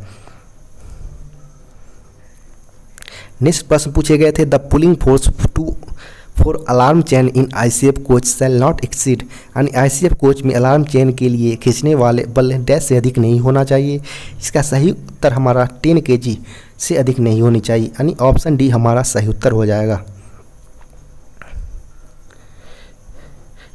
नेक्स्ट प्रश्न पूछे गए थे the pulling force to for alarm chain in ICF coach shall not exceed, यानी आईसीएफ कोच में अलार्म चेन के लिए खींचने वाले बल डैश से अधिक नहीं होना चाहिए। इसका सही उत्तर हमारा टेन केजी से अधिक नहीं होनी चाहिए, यानी ऑप्शन डी हमारा सही उत्तर हो जाएगा।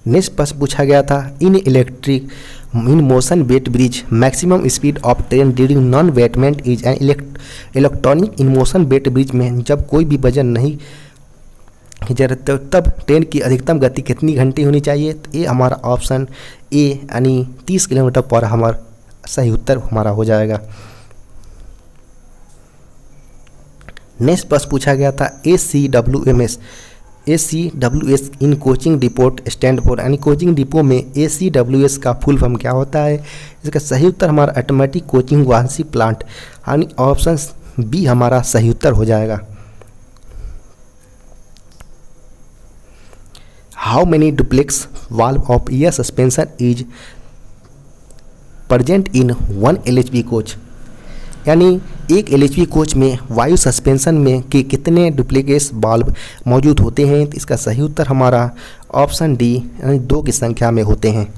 नेक्स्ट प्रश्न पूछा गया था in electric in motion weight bridge maximum speed of train during non weighment is an electronic in motion weight bridge में जब कोई भी वजन नहीं जरूरत तब ट्रेन की अधिकतम गति कितनी घंटे होनी चाहिए। तो ये हमारा ऑप्शन ए यानी तीस किलोमीटर पर हमारा सही उत्तर हमारा हो जाएगा। नेक्स्ट प्रश्न पूछा गया था A C W M S A C W S in coaching depot stand for यानी कोचिंग डिपो में ए सी डब्ल्यू एस का फुल फॉर्म क्या होता है। इसका सही उत्तर हमारा ऑटोमेटिक कोचिंग वाहसी प्लांट यानी ऑप्शन बी हमारा सही उत्तर हो जाएगा। How many duplex valve of air suspension is present in one L H B coach यानी एक एल एच बी कोच में वायु सस्पेंशन में के कितने डुप्लीकेट्स वाल्व मौजूद होते हैं। तो इसका सही उत्तर हमारा ऑप्शन डी यानी दो की संख्या में होते हैं।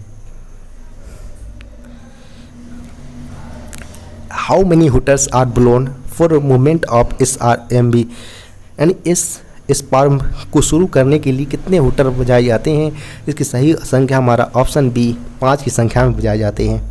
How many hooters are blown for movement of S R M B यानी इस स्पार्म को शुरू करने के लिए कितने हुटर बजाए जाते हैं। इसकी सही संख्या हमारा ऑप्शन बी पाँच की संख्या में बजाए जाते हैं।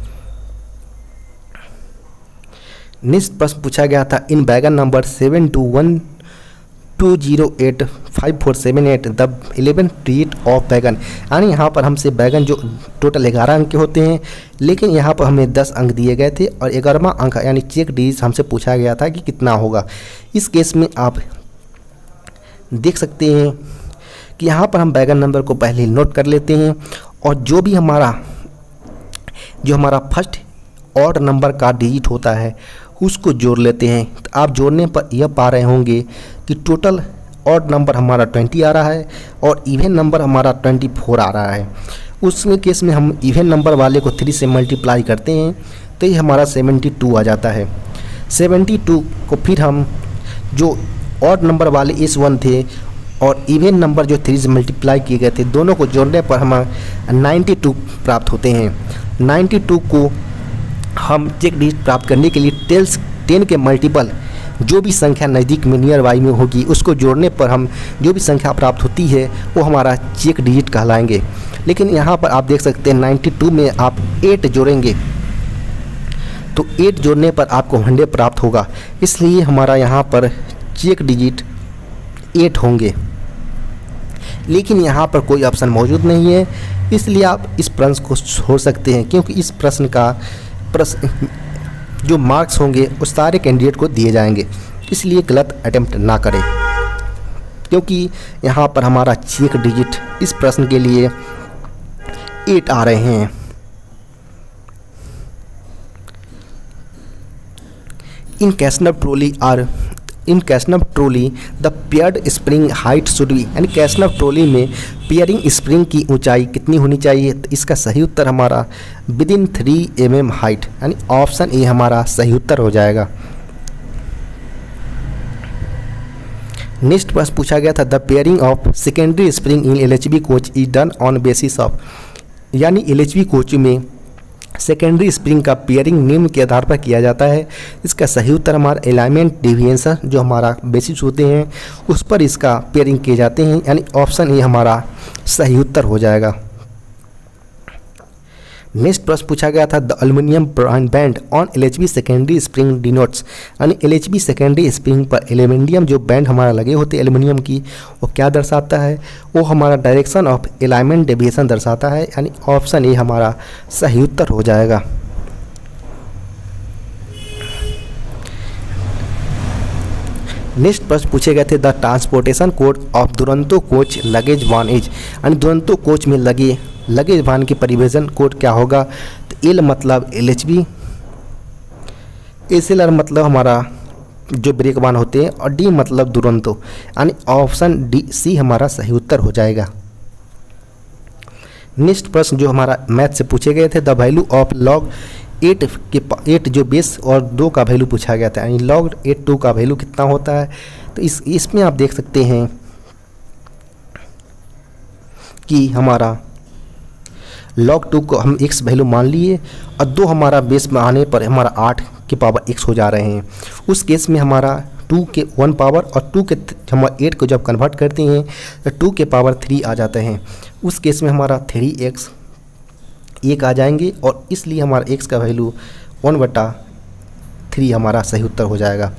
नेक्स्ट प्रश्न पूछा गया था in wagon number seven two one two zero eight five four seven eight the eleven digit of wagon यानी यहाँ पर हमसे बैगन जो टोटल ग्यारह अंक के होते हैं लेकिन यहाँ पर हमें दस अंक दिए गए थे और ग्यारहवां अंक यानी चेक डिजिट हमसे पूछा गया था कि कितना होगा। इस केस में आप देख सकते हैं कि यहाँ पर हम बैगन नंबर को पहले नोट कर लेते हैं और जो भी हमारा जो हमारा फर्स्ट ऑड नंबर का डिजिट होता है उसको जोड़ लेते हैं। तो आप जोड़ने पर यह पा रहे होंगे कि टोटल ऑड नंबर हमारा ट्वेंटी आ रहा है और इवन नंबर हमारा ट्वेंटी फोर आ रहा है। उसमें केस में हम इवन नंबर वाले को थ्री से मल्टीप्लाई करते हैं तो ये हमारा सेवेंटी टू आ जाता है। सेवेंटी टू को फिर हम जो ऑड नंबर वाले एस वन थे और इवन नंबर जो थ्री से मल्टीप्लाई किए गए थे दोनों को जोड़ने पर हमें नाइन्टी टू प्राप्त होते हैं। नाइन्टी टू को हम चेक डिजिट प्राप्त करने के लिए टेल्स टेन के मल्टीपल जो भी संख्या नज़दीक में नियर बाई में होगी उसको जोड़ने पर हम जो भी संख्या प्राप्त होती है वो हमारा चेक डिजिट कहलाएंगे। लेकिन यहाँ पर आप देख सकते हैं नाइन्टी टू में आप एट जोड़ेंगे तो एट जोड़ने पर आपको हंड्रेड प्राप्त होगा, इसलिए हमारा यहाँ पर चेक डिजिट एट होंगे। लेकिन यहाँ पर कोई ऑप्शन मौजूद नहीं है, इसलिए आप इस प्रश्न को छोड़ सकते हैं क्योंकि इस प्रश्न का प्रश्न जो मार्क्स होंगे उस सारे कैंडिडेट को दिए जाएंगे, इसलिए गलत अटेम्प्ट ना करें क्योंकि यहाँ पर हमारा चेक डिजिट इस प्रश्न के लिए एट आ रहे हैं। In Casnub trolley are in Casnub trolley the paired spring height should be यानी कैशनव ट्रॉली में पेयरिंग स्प्रिंग की ऊंचाई कितनी होनी चाहिए। तो इसका सही उत्तर हमारा within three M M height यानी ऑप्शन ए हमारा सही उत्तर हो जाएगा। नेक्स्ट प्रश्न पूछा गया था the pairing of secondary spring in L H B coach is done on basis of यानी एल एच बी कोच में सेकेंडरी स्प्रिंग का पेयरिंग निम्न के आधार पर किया जाता है। इसका सही उत्तर हमारा अलाइनमेंट डिविएशन जो हमारा बेसिस होते हैं उस पर इसका पेयरिंग किए जाते हैं, यानी ऑप्शन ए हमारा सही उत्तर हो जाएगा। नेक्स्ट प्रश्न पूछा गया था the aluminium band on L H B secondary spring denotes यानी L H B secondary spring पर एल्युमिनियम जो बैंड हमारा लगे होते हैं एल्युमिनियम की वो क्या दर्शाता है, वो हमारा डायरेक्शन ऑफ अलाइनमेंट डेविएशन दर्शाता है, यानी ऑप्शन ए हमारा सही उत्तर हो जाएगा। नेक्स्ट प्रश्न पूछे गए थे the transportation code of Duronto coach luggage van as यानी दुरंतो कोच में लगे लगेज वाहन की परिवहन कोड क्या होगा। तो एल मतलब L H B, S L R मतलब हमारा जो ब्रेक वाहन होते हैं और डी मतलब दुरंतो, यानी ऑप्शन डी सी हमारा सही उत्तर हो जाएगा। नेक्स्ट प्रश्न जो हमारा मैथ से पूछे गए थे the value of log eight के एट जो बेस और दो का वैल्यू पूछा गया था, यानी लॉग एट टू का वैल्यू कितना होता है। तो इस इसमें आप देख सकते हैं कि हमारा लॉग टू को हम एक्स वैल्यू मान लिए और दो हमारा बेस में आने पर हमारा आठ के पावर एक्स हो जा रहे हैं। उस केस में हमारा टू के वन पावर और टू के हम एट को जब कन्वर्ट करते हैं तो टू के पावर थ्री आ जाते हैं। उस केस में हमारा थ्री एक्स एक आ जाएंगे और इसलिए हमारा एक्स का वैल्यू वन बटा थ्री हमारा सही उत्तर हो जाएगा।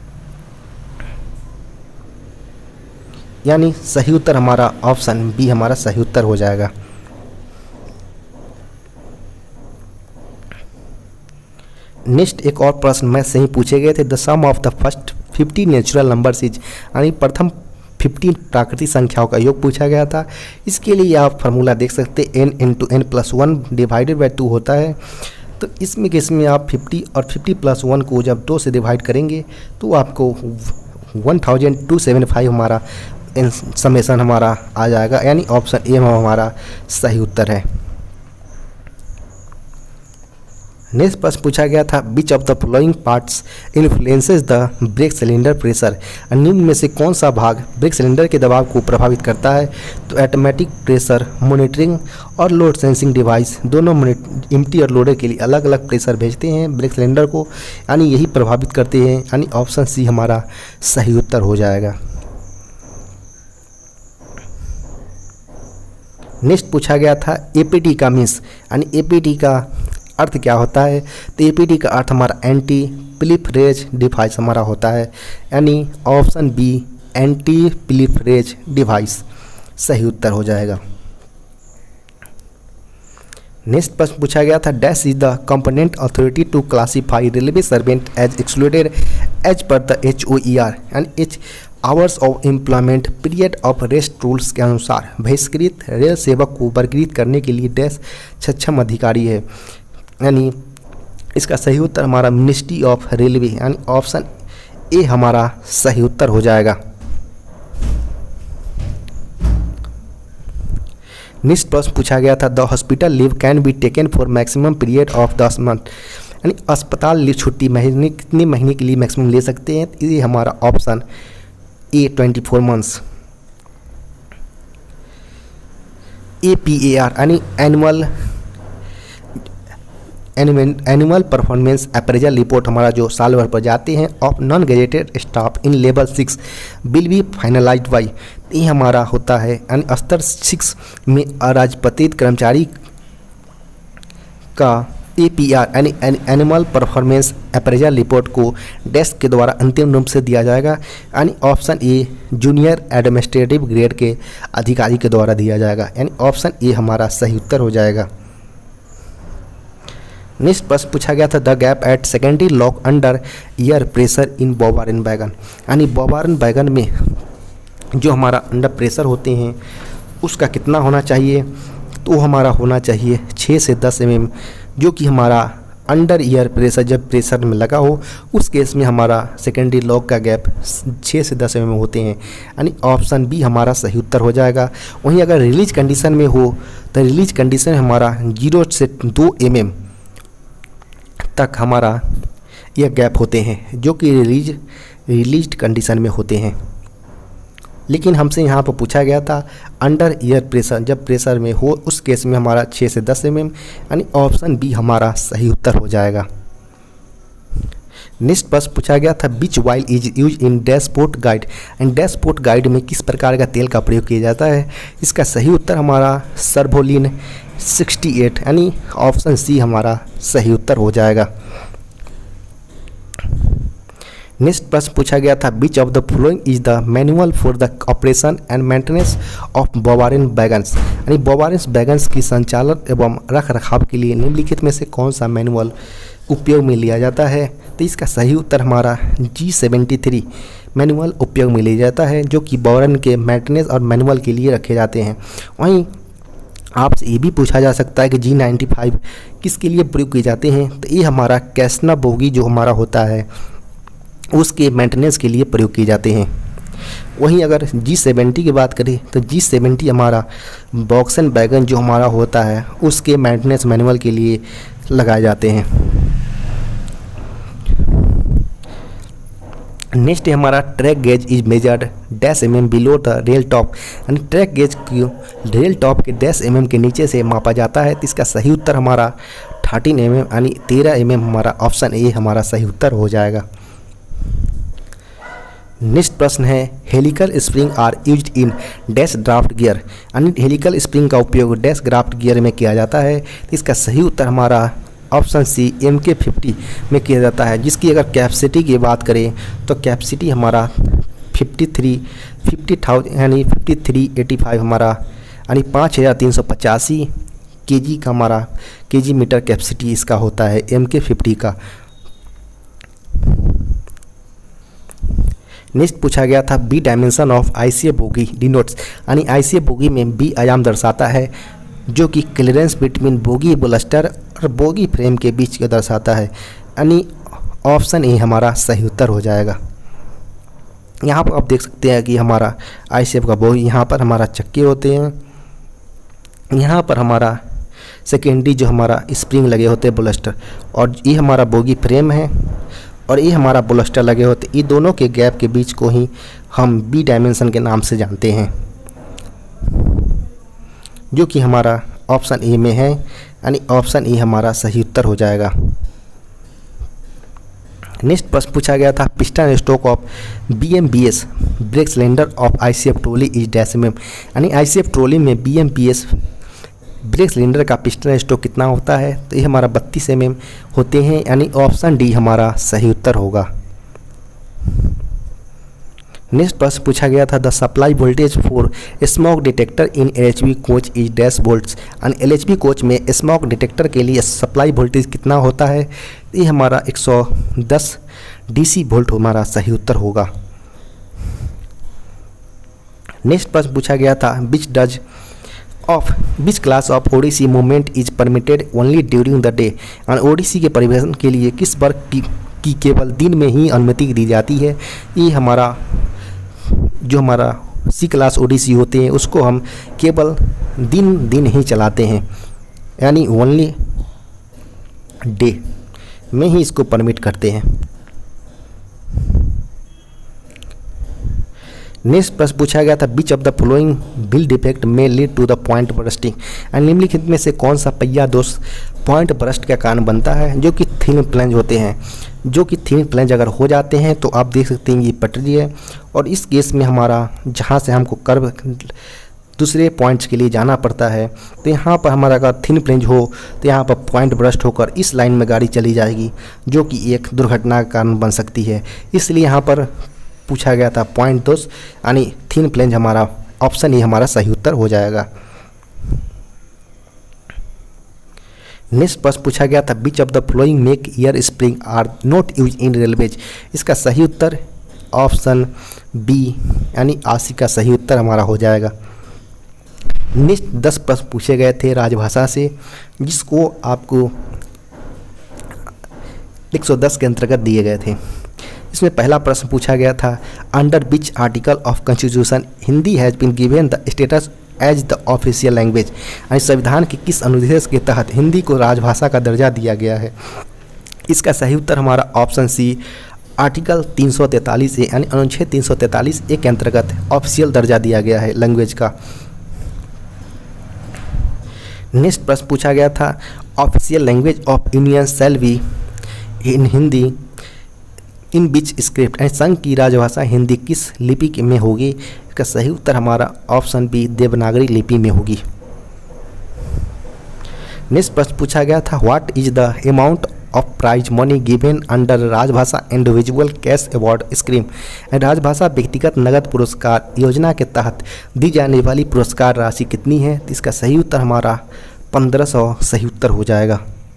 यानी सही उत्तर हमारा ऑप्शन बी हमारा सही उत्तर हो जाएगा। नेक्स्ट एक और प्रश्न मैथ से ही पूछे गए थे। The sum of the first fifty natural numbers is, यानी प्रथम फिफ्टी प्राकृतिक संख्याओं का योग पूछा गया था। इसके लिए आप फार्मूला देख सकते हैं, N into N plus one divided by two होता है। तो इसमें केस में आप फिफ्टी और फिफ्टी प्लस वन को जब दो से डिवाइड करेंगे तो आपको one thousand two seven five हमारा समेसन हमारा आ जाएगा। यानी ऑप्शन ए हमारा सही उत्तर है। नेक्स्ट प्रश्न पूछा गया था, which of the following parts influences the brake cylinder pressure, निम्न में से कौन सा भाग ब्रेक सिलेंडर के दबाव को प्रभावित करता है। तो ऑटोमेटिक प्रेशर मॉनिटरिंग और लोड सेंसिंग डिवाइस दोनों एम्प्टी और लोडर के लिए अलग अलग प्रेशर भेजते हैं ब्रेक सिलेंडर को, यानी यही प्रभावित करते हैं। यानी ऑप्शन सी हमारा सही उत्तर हो जाएगा। नेक्स्ट पूछा गया था, एपीटी का मीन्स, यानी एपीटी का अर्थ क्या होता है। तो एपीटी का अर्थ हमारा एंटी प्लीफरेज डिवाइस हमारा होता है। यानी option B anti pilferage device सही उत्तर हो जाएगा। नेक्स्ट प्रश्न पूछा गया था, dash is the component authority to classify railway servant as excluded as per the H O E R, यानी H hours of employment period of rest rules के अनुसार बहिष्कृत रेल सेवक को वर्गीकृत करने के लिए डैश सक्षम अधिकारी है। यानी इसका सही उत्तर हमारा मिनिस्ट्री ऑफ रेलवे, यानी ऑप्शन ए हमारा सही उत्तर हो जाएगा। नेक्स्ट प्रश्न पूछा गया था, the hospital leave can be taken for maximum period of दस मंथ, यानी अस्पताल लीव छुट्टी महीने कितने महीने के लिए मैक्सिमम ले सकते हैं। ये हमारा option A twenty four months. A P A R यानी annual annual performance appraisal report हमारा जो साल भर पर जाते हैं of non gazetted staff in level six will be finalised by, ये हमारा होता है यानी स्तर सिक्स में अराजपत्रित कर्मचारी का ए पी आर यानी एनुअल परफॉर्मेंस अप्रेजल रिपोर्ट को डेस्क के द्वारा अंतिम रूप से दिया जाएगा। यानी option A junior administrative grade के अधिकारी के द्वारा दिया जाएगा। यानी ऑप्शन ए हमारा सही उत्तर हो जाएगा। नेक्स्ट प्रश्न पूछा गया था, the gap at secondary lock under air pressure in BOBRN wagon, यानी बॉबारन बैगन में जो हमारा अंडर प्रेशर होते हैं उसका कितना होना चाहिए। तो हमारा होना चाहिए छः से दस एम एम, जो कि हमारा अंडर ईयर प्रेशर जब प्रेशर में लगा हो उस केस में हमारा सेकेंडरी लॉक का गैप छः से दस एम एम होते हैं। यानी ऑप्शन बी हमारा सही उत्तर हो जाएगा। वहीं अगर रिलीज कंडीशन में हो तो रिलीज कंडीशन हमारा जीरो से दो एम एम तक हमारा यह गैप होते हैं, जो कि रिलीज रिलीज कंडीशन में होते हैं। लेकिन हमसे यहाँ पर पूछा गया था अंडर ईयर प्रेशर जब प्रेशर में हो उस केस में हमारा छः से दस एम एम, यानी ऑप्शन बी हमारा सही उत्तर हो जाएगा। नेक्स्ट प्रश्न पूछा गया था, which oil is use in dashboard guide, and dashboard guide में किस प्रकार का तेल का प्रयोग किया जाता है। इसका सही उत्तर हमारा सर्वोलिन सिक्सटी एट, यानी ऑप्शन सी हमारा सही उत्तर हो जाएगा। नेक्स्ट प्रश्न पूछा गया था, which of the following is the manual for the operation and maintenance of BOBRN wagons, यानी बॉबारिन बैगन्स की संचालन एवं रख रखाव के लिए निम्नलिखित में से कौन सा मैनुअल उपयोग में लिया जाता है। तो इसका सही उत्तर हमारा जी सेवेंटी थ्री मैनुअल उपयोग में लिया जाता है, जो कि बॉबारिन के मेंटेनेंस और मैनुअल के लिए रखे जाते हैं। वहीं आपसे ये भी पूछा जा सकता है कि जी नाइन्टी फाइव किसके लिए प्रयोग किए जाते हैं। तो ये हमारा कैसना बोगी जो हमारा होता है उसके मेंटेनेंस के लिए प्रयोग किए जाते हैं। वहीं अगर जी सेवेंटी की बात करें तो जी सेवेंटी हमारा बॉक्सन बैगन जो हमारा होता है उसके मेंटेनेंस मैनुअल के लिए लगाए जाते हैं। नेक्स्ट हमारा track gauge is measured dash M M below the rail top, यानी ट्रैक गेज को रेल टॉप के डैश एम एम के नीचे से मापा जाता है। तो इसका सही उत्तर हमारा थर्टीन एम एम यानी तेरह एम एम हमारा ऑप्शन ए हमारा सही उत्तर हो जाएगा। नेक्स्ट प्रश्न है helical spring are used in dash draft gear, यानी हेलिकल स्प्रिंग का उपयोग डैश ड्राफ्ट गियर में किया जाता है। तो इसका सही उत्तर हमारा option C M K fifty में किया जाता है, जिसकी अगर कैपेसिटी की बात करें तो कैपेसिटी हमारा फिफ्टी थ्री फिफ्टी थाउजेंड यानी फिफ्टी थ्री एटी फाइव हमारा यानी पाँच हज़ार तीन सौ पचासी के जी का हमारा के जी मीटर कैपेसिटी इसका होता है एम के फिफ्टी का। नेक्स्ट पूछा गया था B dimension of ICA bogie denotes, यानी आईसीए बोगी में बी आयाम दर्शाता है जो कि क्लियरेंस बिटवीन बोगी बलस्टर और बोगी फ्रेम के बीच का दर्शाता है, यानी ऑप्शन ए हमारा सही उत्तर हो जाएगा। यहाँ पर आप देख सकते हैं कि हमारा आई शेप का बोगी, यहाँ पर हमारा चक्के होते हैं, यहाँ पर हमारा सेकेंडरी जो हमारा स्प्रिंग लगे होते हैं बलस्टर, और ये हमारा बोगी फ्रेम है और ये हमारा बलस्टर लगे होते, ये दोनों के गैप के बीच को ही हम बी डायमेंशन के नाम से जानते हैं, जो कि हमारा ऑप्शन ए में है, यानी ऑप्शन ए हमारा सही उत्तर हो जाएगा। नेक्स्ट प्रश्न पूछा गया था piston stroke of B M B S brake cylinder of I C F trolley is dash M M, यानी आई सी एफ ट्रॉली में B M B S brake cylinder का पिस्टन स्ट्रोक कितना होता है, तो ये हमारा बत्तीस एम एम होते हैं, यानी ऑप्शन डी हमारा सही उत्तर होगा। नेक्स्ट प्रश्न पूछा गया था the supply voltage for smoke detector in L H B coach is dash volts, यानी एल एच बी कोच में स्मोक डिटेक्टर के लिए सप्लाई वोल्टेज कितना होता है, ये हमारा एक सौ दस डीसी वोल्ट हमारा सही उत्तर होगा। नेक्स्ट प्रश्न पूछा गया था which does of which class of ODC movement is permitted only during the day, और ओडिसी के परिवेशन के लिए किस वर्ग की, की केवल दिन में ही अनुमति दी जाती है, ये हमारा जो हमारा सी क्लास ओडिसी होते हैं उसको हम केवल दिन दिन ही चलाते हैं, यानी ओनली डे में ही इसको परमिट करते हैं। नेक्स्ट प्रश्न पूछा गया था which of the following bill defect में lead to the point bursting, यानी निम्नलिखित में से कौन सा पहिया दोष पॉइंट बरस्ट का कारण बनता है, जो कि थिन फ्लैंज होते हैं, जो कि थिन फ्लैंज अगर हो जाते हैं तो आप देख सकते हैं ये पटरी है, और इस केस में हमारा जहाँ से हमको कर्व दूसरे पॉइंट्स के लिए जाना पड़ता है, तो यहाँ पर हमारा अगर थिन फ्लैंज हो तो यहाँ पर पॉइंट ब्रस्ट होकर इस लाइन में गाड़ी चली जाएगी, जो कि एक दुर्घटना का कारण बन सकती है। इसलिए यहाँ पर पूछा गया था पॉइंट दोष, यानी थिन फ्लैंज हमारा ऑप्शन ये हमारा सही उत्तर हो जाएगा। नेक्स्ट प्रश्न पूछा गया था which of the following make year spring are not use in railways, इसका सही उत्तर ऑप्शन बी यानी आशी का सही उत्तर हमारा हो जाएगा। नेक्स्ट दस प्रश्न पूछे गए थे राजभाषा से, जिसको आपको एक सौ दस के अंतर्गत दिए गए थे। इसमें पहला प्रश्न पूछा गया था under which article of constitution Hindi has been given the status as the official language, यानी संविधान के किस अनुच्छेद के तहत हिंदी को राजभाषा का दर्जा दिया गया है। इसका सही उत्तर हमारा ऑप्शन सी आर्टिकल तीन सौ तैंतालीस ए यानी अनुच्छेद तीन सौ तैंतालीस ए के अंतर्गत ऑफिशियल दर्जा दिया गया है लैंग्वेज का। नेक्स्ट प्रश्न पूछा गया था official language of union shall be in Hindi in which script, यानी संघ की राजभाषा हिंदी किस लिपि में होगी। इसका सही उत्तर हमारा ऑप्शन बी देवनागरी लिपि में होगी। नेक्स्ट प्रश्न पूछा गया था what is the amount of prize money given under Rajbhasha individual cash award scheme, राजभाषा व्यक्तिगत नगद पुरस्कार योजना के तहत दी जाने वाली पुरस्कार राशि कितनी है। तो इसका सही उत्तर हमारा पंद्रह सौ सही उत्तर हो जाएगा।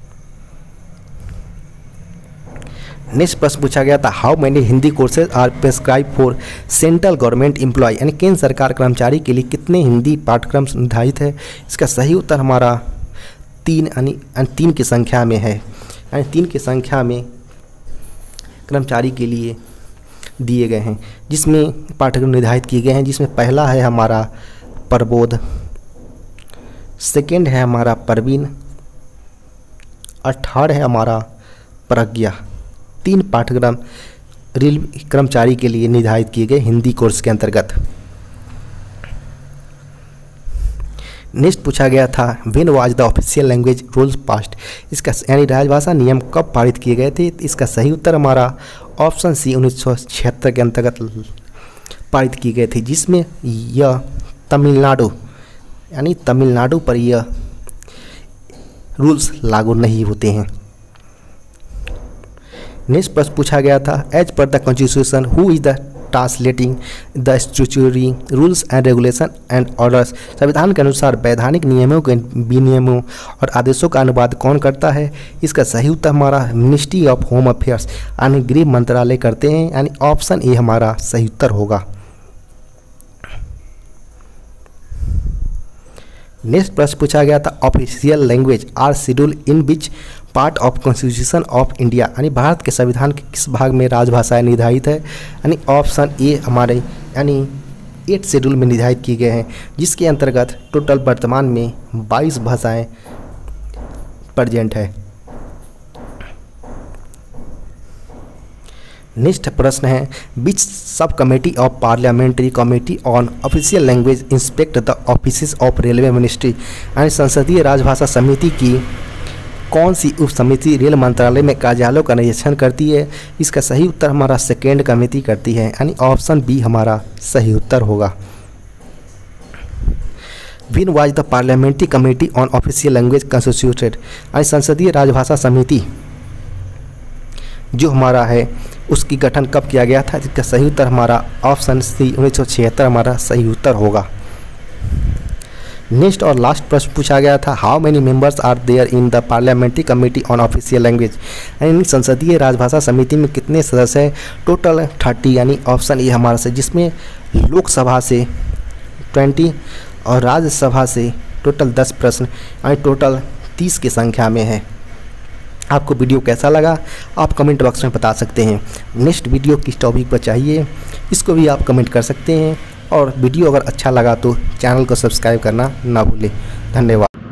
नेक्स्ट प्रश्न पूछा गया था how many Hindi courses are prescribe for central government employ, यानी केंद्र सरकार कर्मचारी के लिए कितने हिंदी पाठ्यक्रम निर्धारित है। इसका सही उत्तर हमारा तीन यानी तीन की संख्या में है, यानी तीन की संख्या में कर्मचारी के लिए दिए गए हैं, जिसमें पाठ्यक्रम निर्धारित किए गए हैं, जिसमें पहला है हमारा प्रबोध, सेकेंड है हमारा प्रवीण और थर्ड है हमारा प्रज्ञा। तीन पाठ्यक्रम रेलवे कर्मचारी के लिए निर्धारित किए गए हिंदी कोर्स के अंतर्गत। नेक्स्ट पूछा गया था when was the official language rules passed, इसका यानी राजभाषा नियम कब पारित किए गए थे। इसका सही उत्तर हमारा ऑप्शन सी उन्नीस सौ छिहत्तर के अंतर्गत पारित की गए थे, जिसमें यह तमिलनाडु यानी तमिलनाडु पर यह रूल्स लागू नहीं होते हैं। नेक्स्ट प्रश्न पूछा गया था as per the constitution who is the translating the statutory rules and regulation and orders, संविधान के अनुसार वैधानिक नियमों के विनियमों और आदेशों का अनुवाद कौन करता है। इसका सही उत्तर हमारा मिनिस्ट्री ऑफ होम अफेयर्स यानी गृह मंत्रालय करते हैं, यानी ऑप्शन ए हमारा सही उत्तर होगा। नेक्स्ट प्रश्न पूछा गया था official language are schedule in which part of constitution of India, यानी भारत के संविधान के किस भाग में राजभाषाएं निर्धारित है। यानी ऑप्शन ए हमारे यानी एट शेड्यूल में निर्धारित किए गए हैं, जिसके अंतर्गत टोटल वर्तमान में बाईस भाषाएं प्रेजेंट है। नेक्स्ट प्रश्न है which sub committee of parliamentary committee on official language inspect the office of railway ministry, यानी संसदीय राजभाषा समिति की कौन सी उप समिति रेल मंत्रालय में कार्यालयों का निरीक्षण करती है। इसका सही उत्तर हमारा सेकेंड कमेटी करती है, यानी ऑप्शन बी हमारा सही उत्तर होगा। When was the parliamentary committee on official language constituted, यानी संसदीय राजभाषा समिति जो हमारा है उसकी गठन कब किया गया था। इसका सही उत्तर हमारा ऑप्शन सी उन्नीस सौ छिहत्तर हमारा सही उत्तर होगा। नेक्स्ट और लास्ट प्रश्न पूछा गया था how many members are there in the parliamentary committee on official language, यानी संसदीय राजभाषा समिति में कितने सदस्य हैं। टोटल थर्टी, यानी ऑप्शन ए हमारा से, जिसमें लोकसभा से ट्वेंटी और राज्यसभा से टोटल दस प्रश्न, यानी टोटल तीस की संख्या में है। आपको वीडियो कैसा लगा आप कमेंट बॉक्स में बता सकते हैं। नेक्स्ट वीडियो किस टॉपिक पर चाहिए इसको भी आप कमेंट कर सकते हैं, और वीडियो अगर अच्छा लगा तो चैनल को सब्सक्राइब करना ना भूलें। धन्यवाद।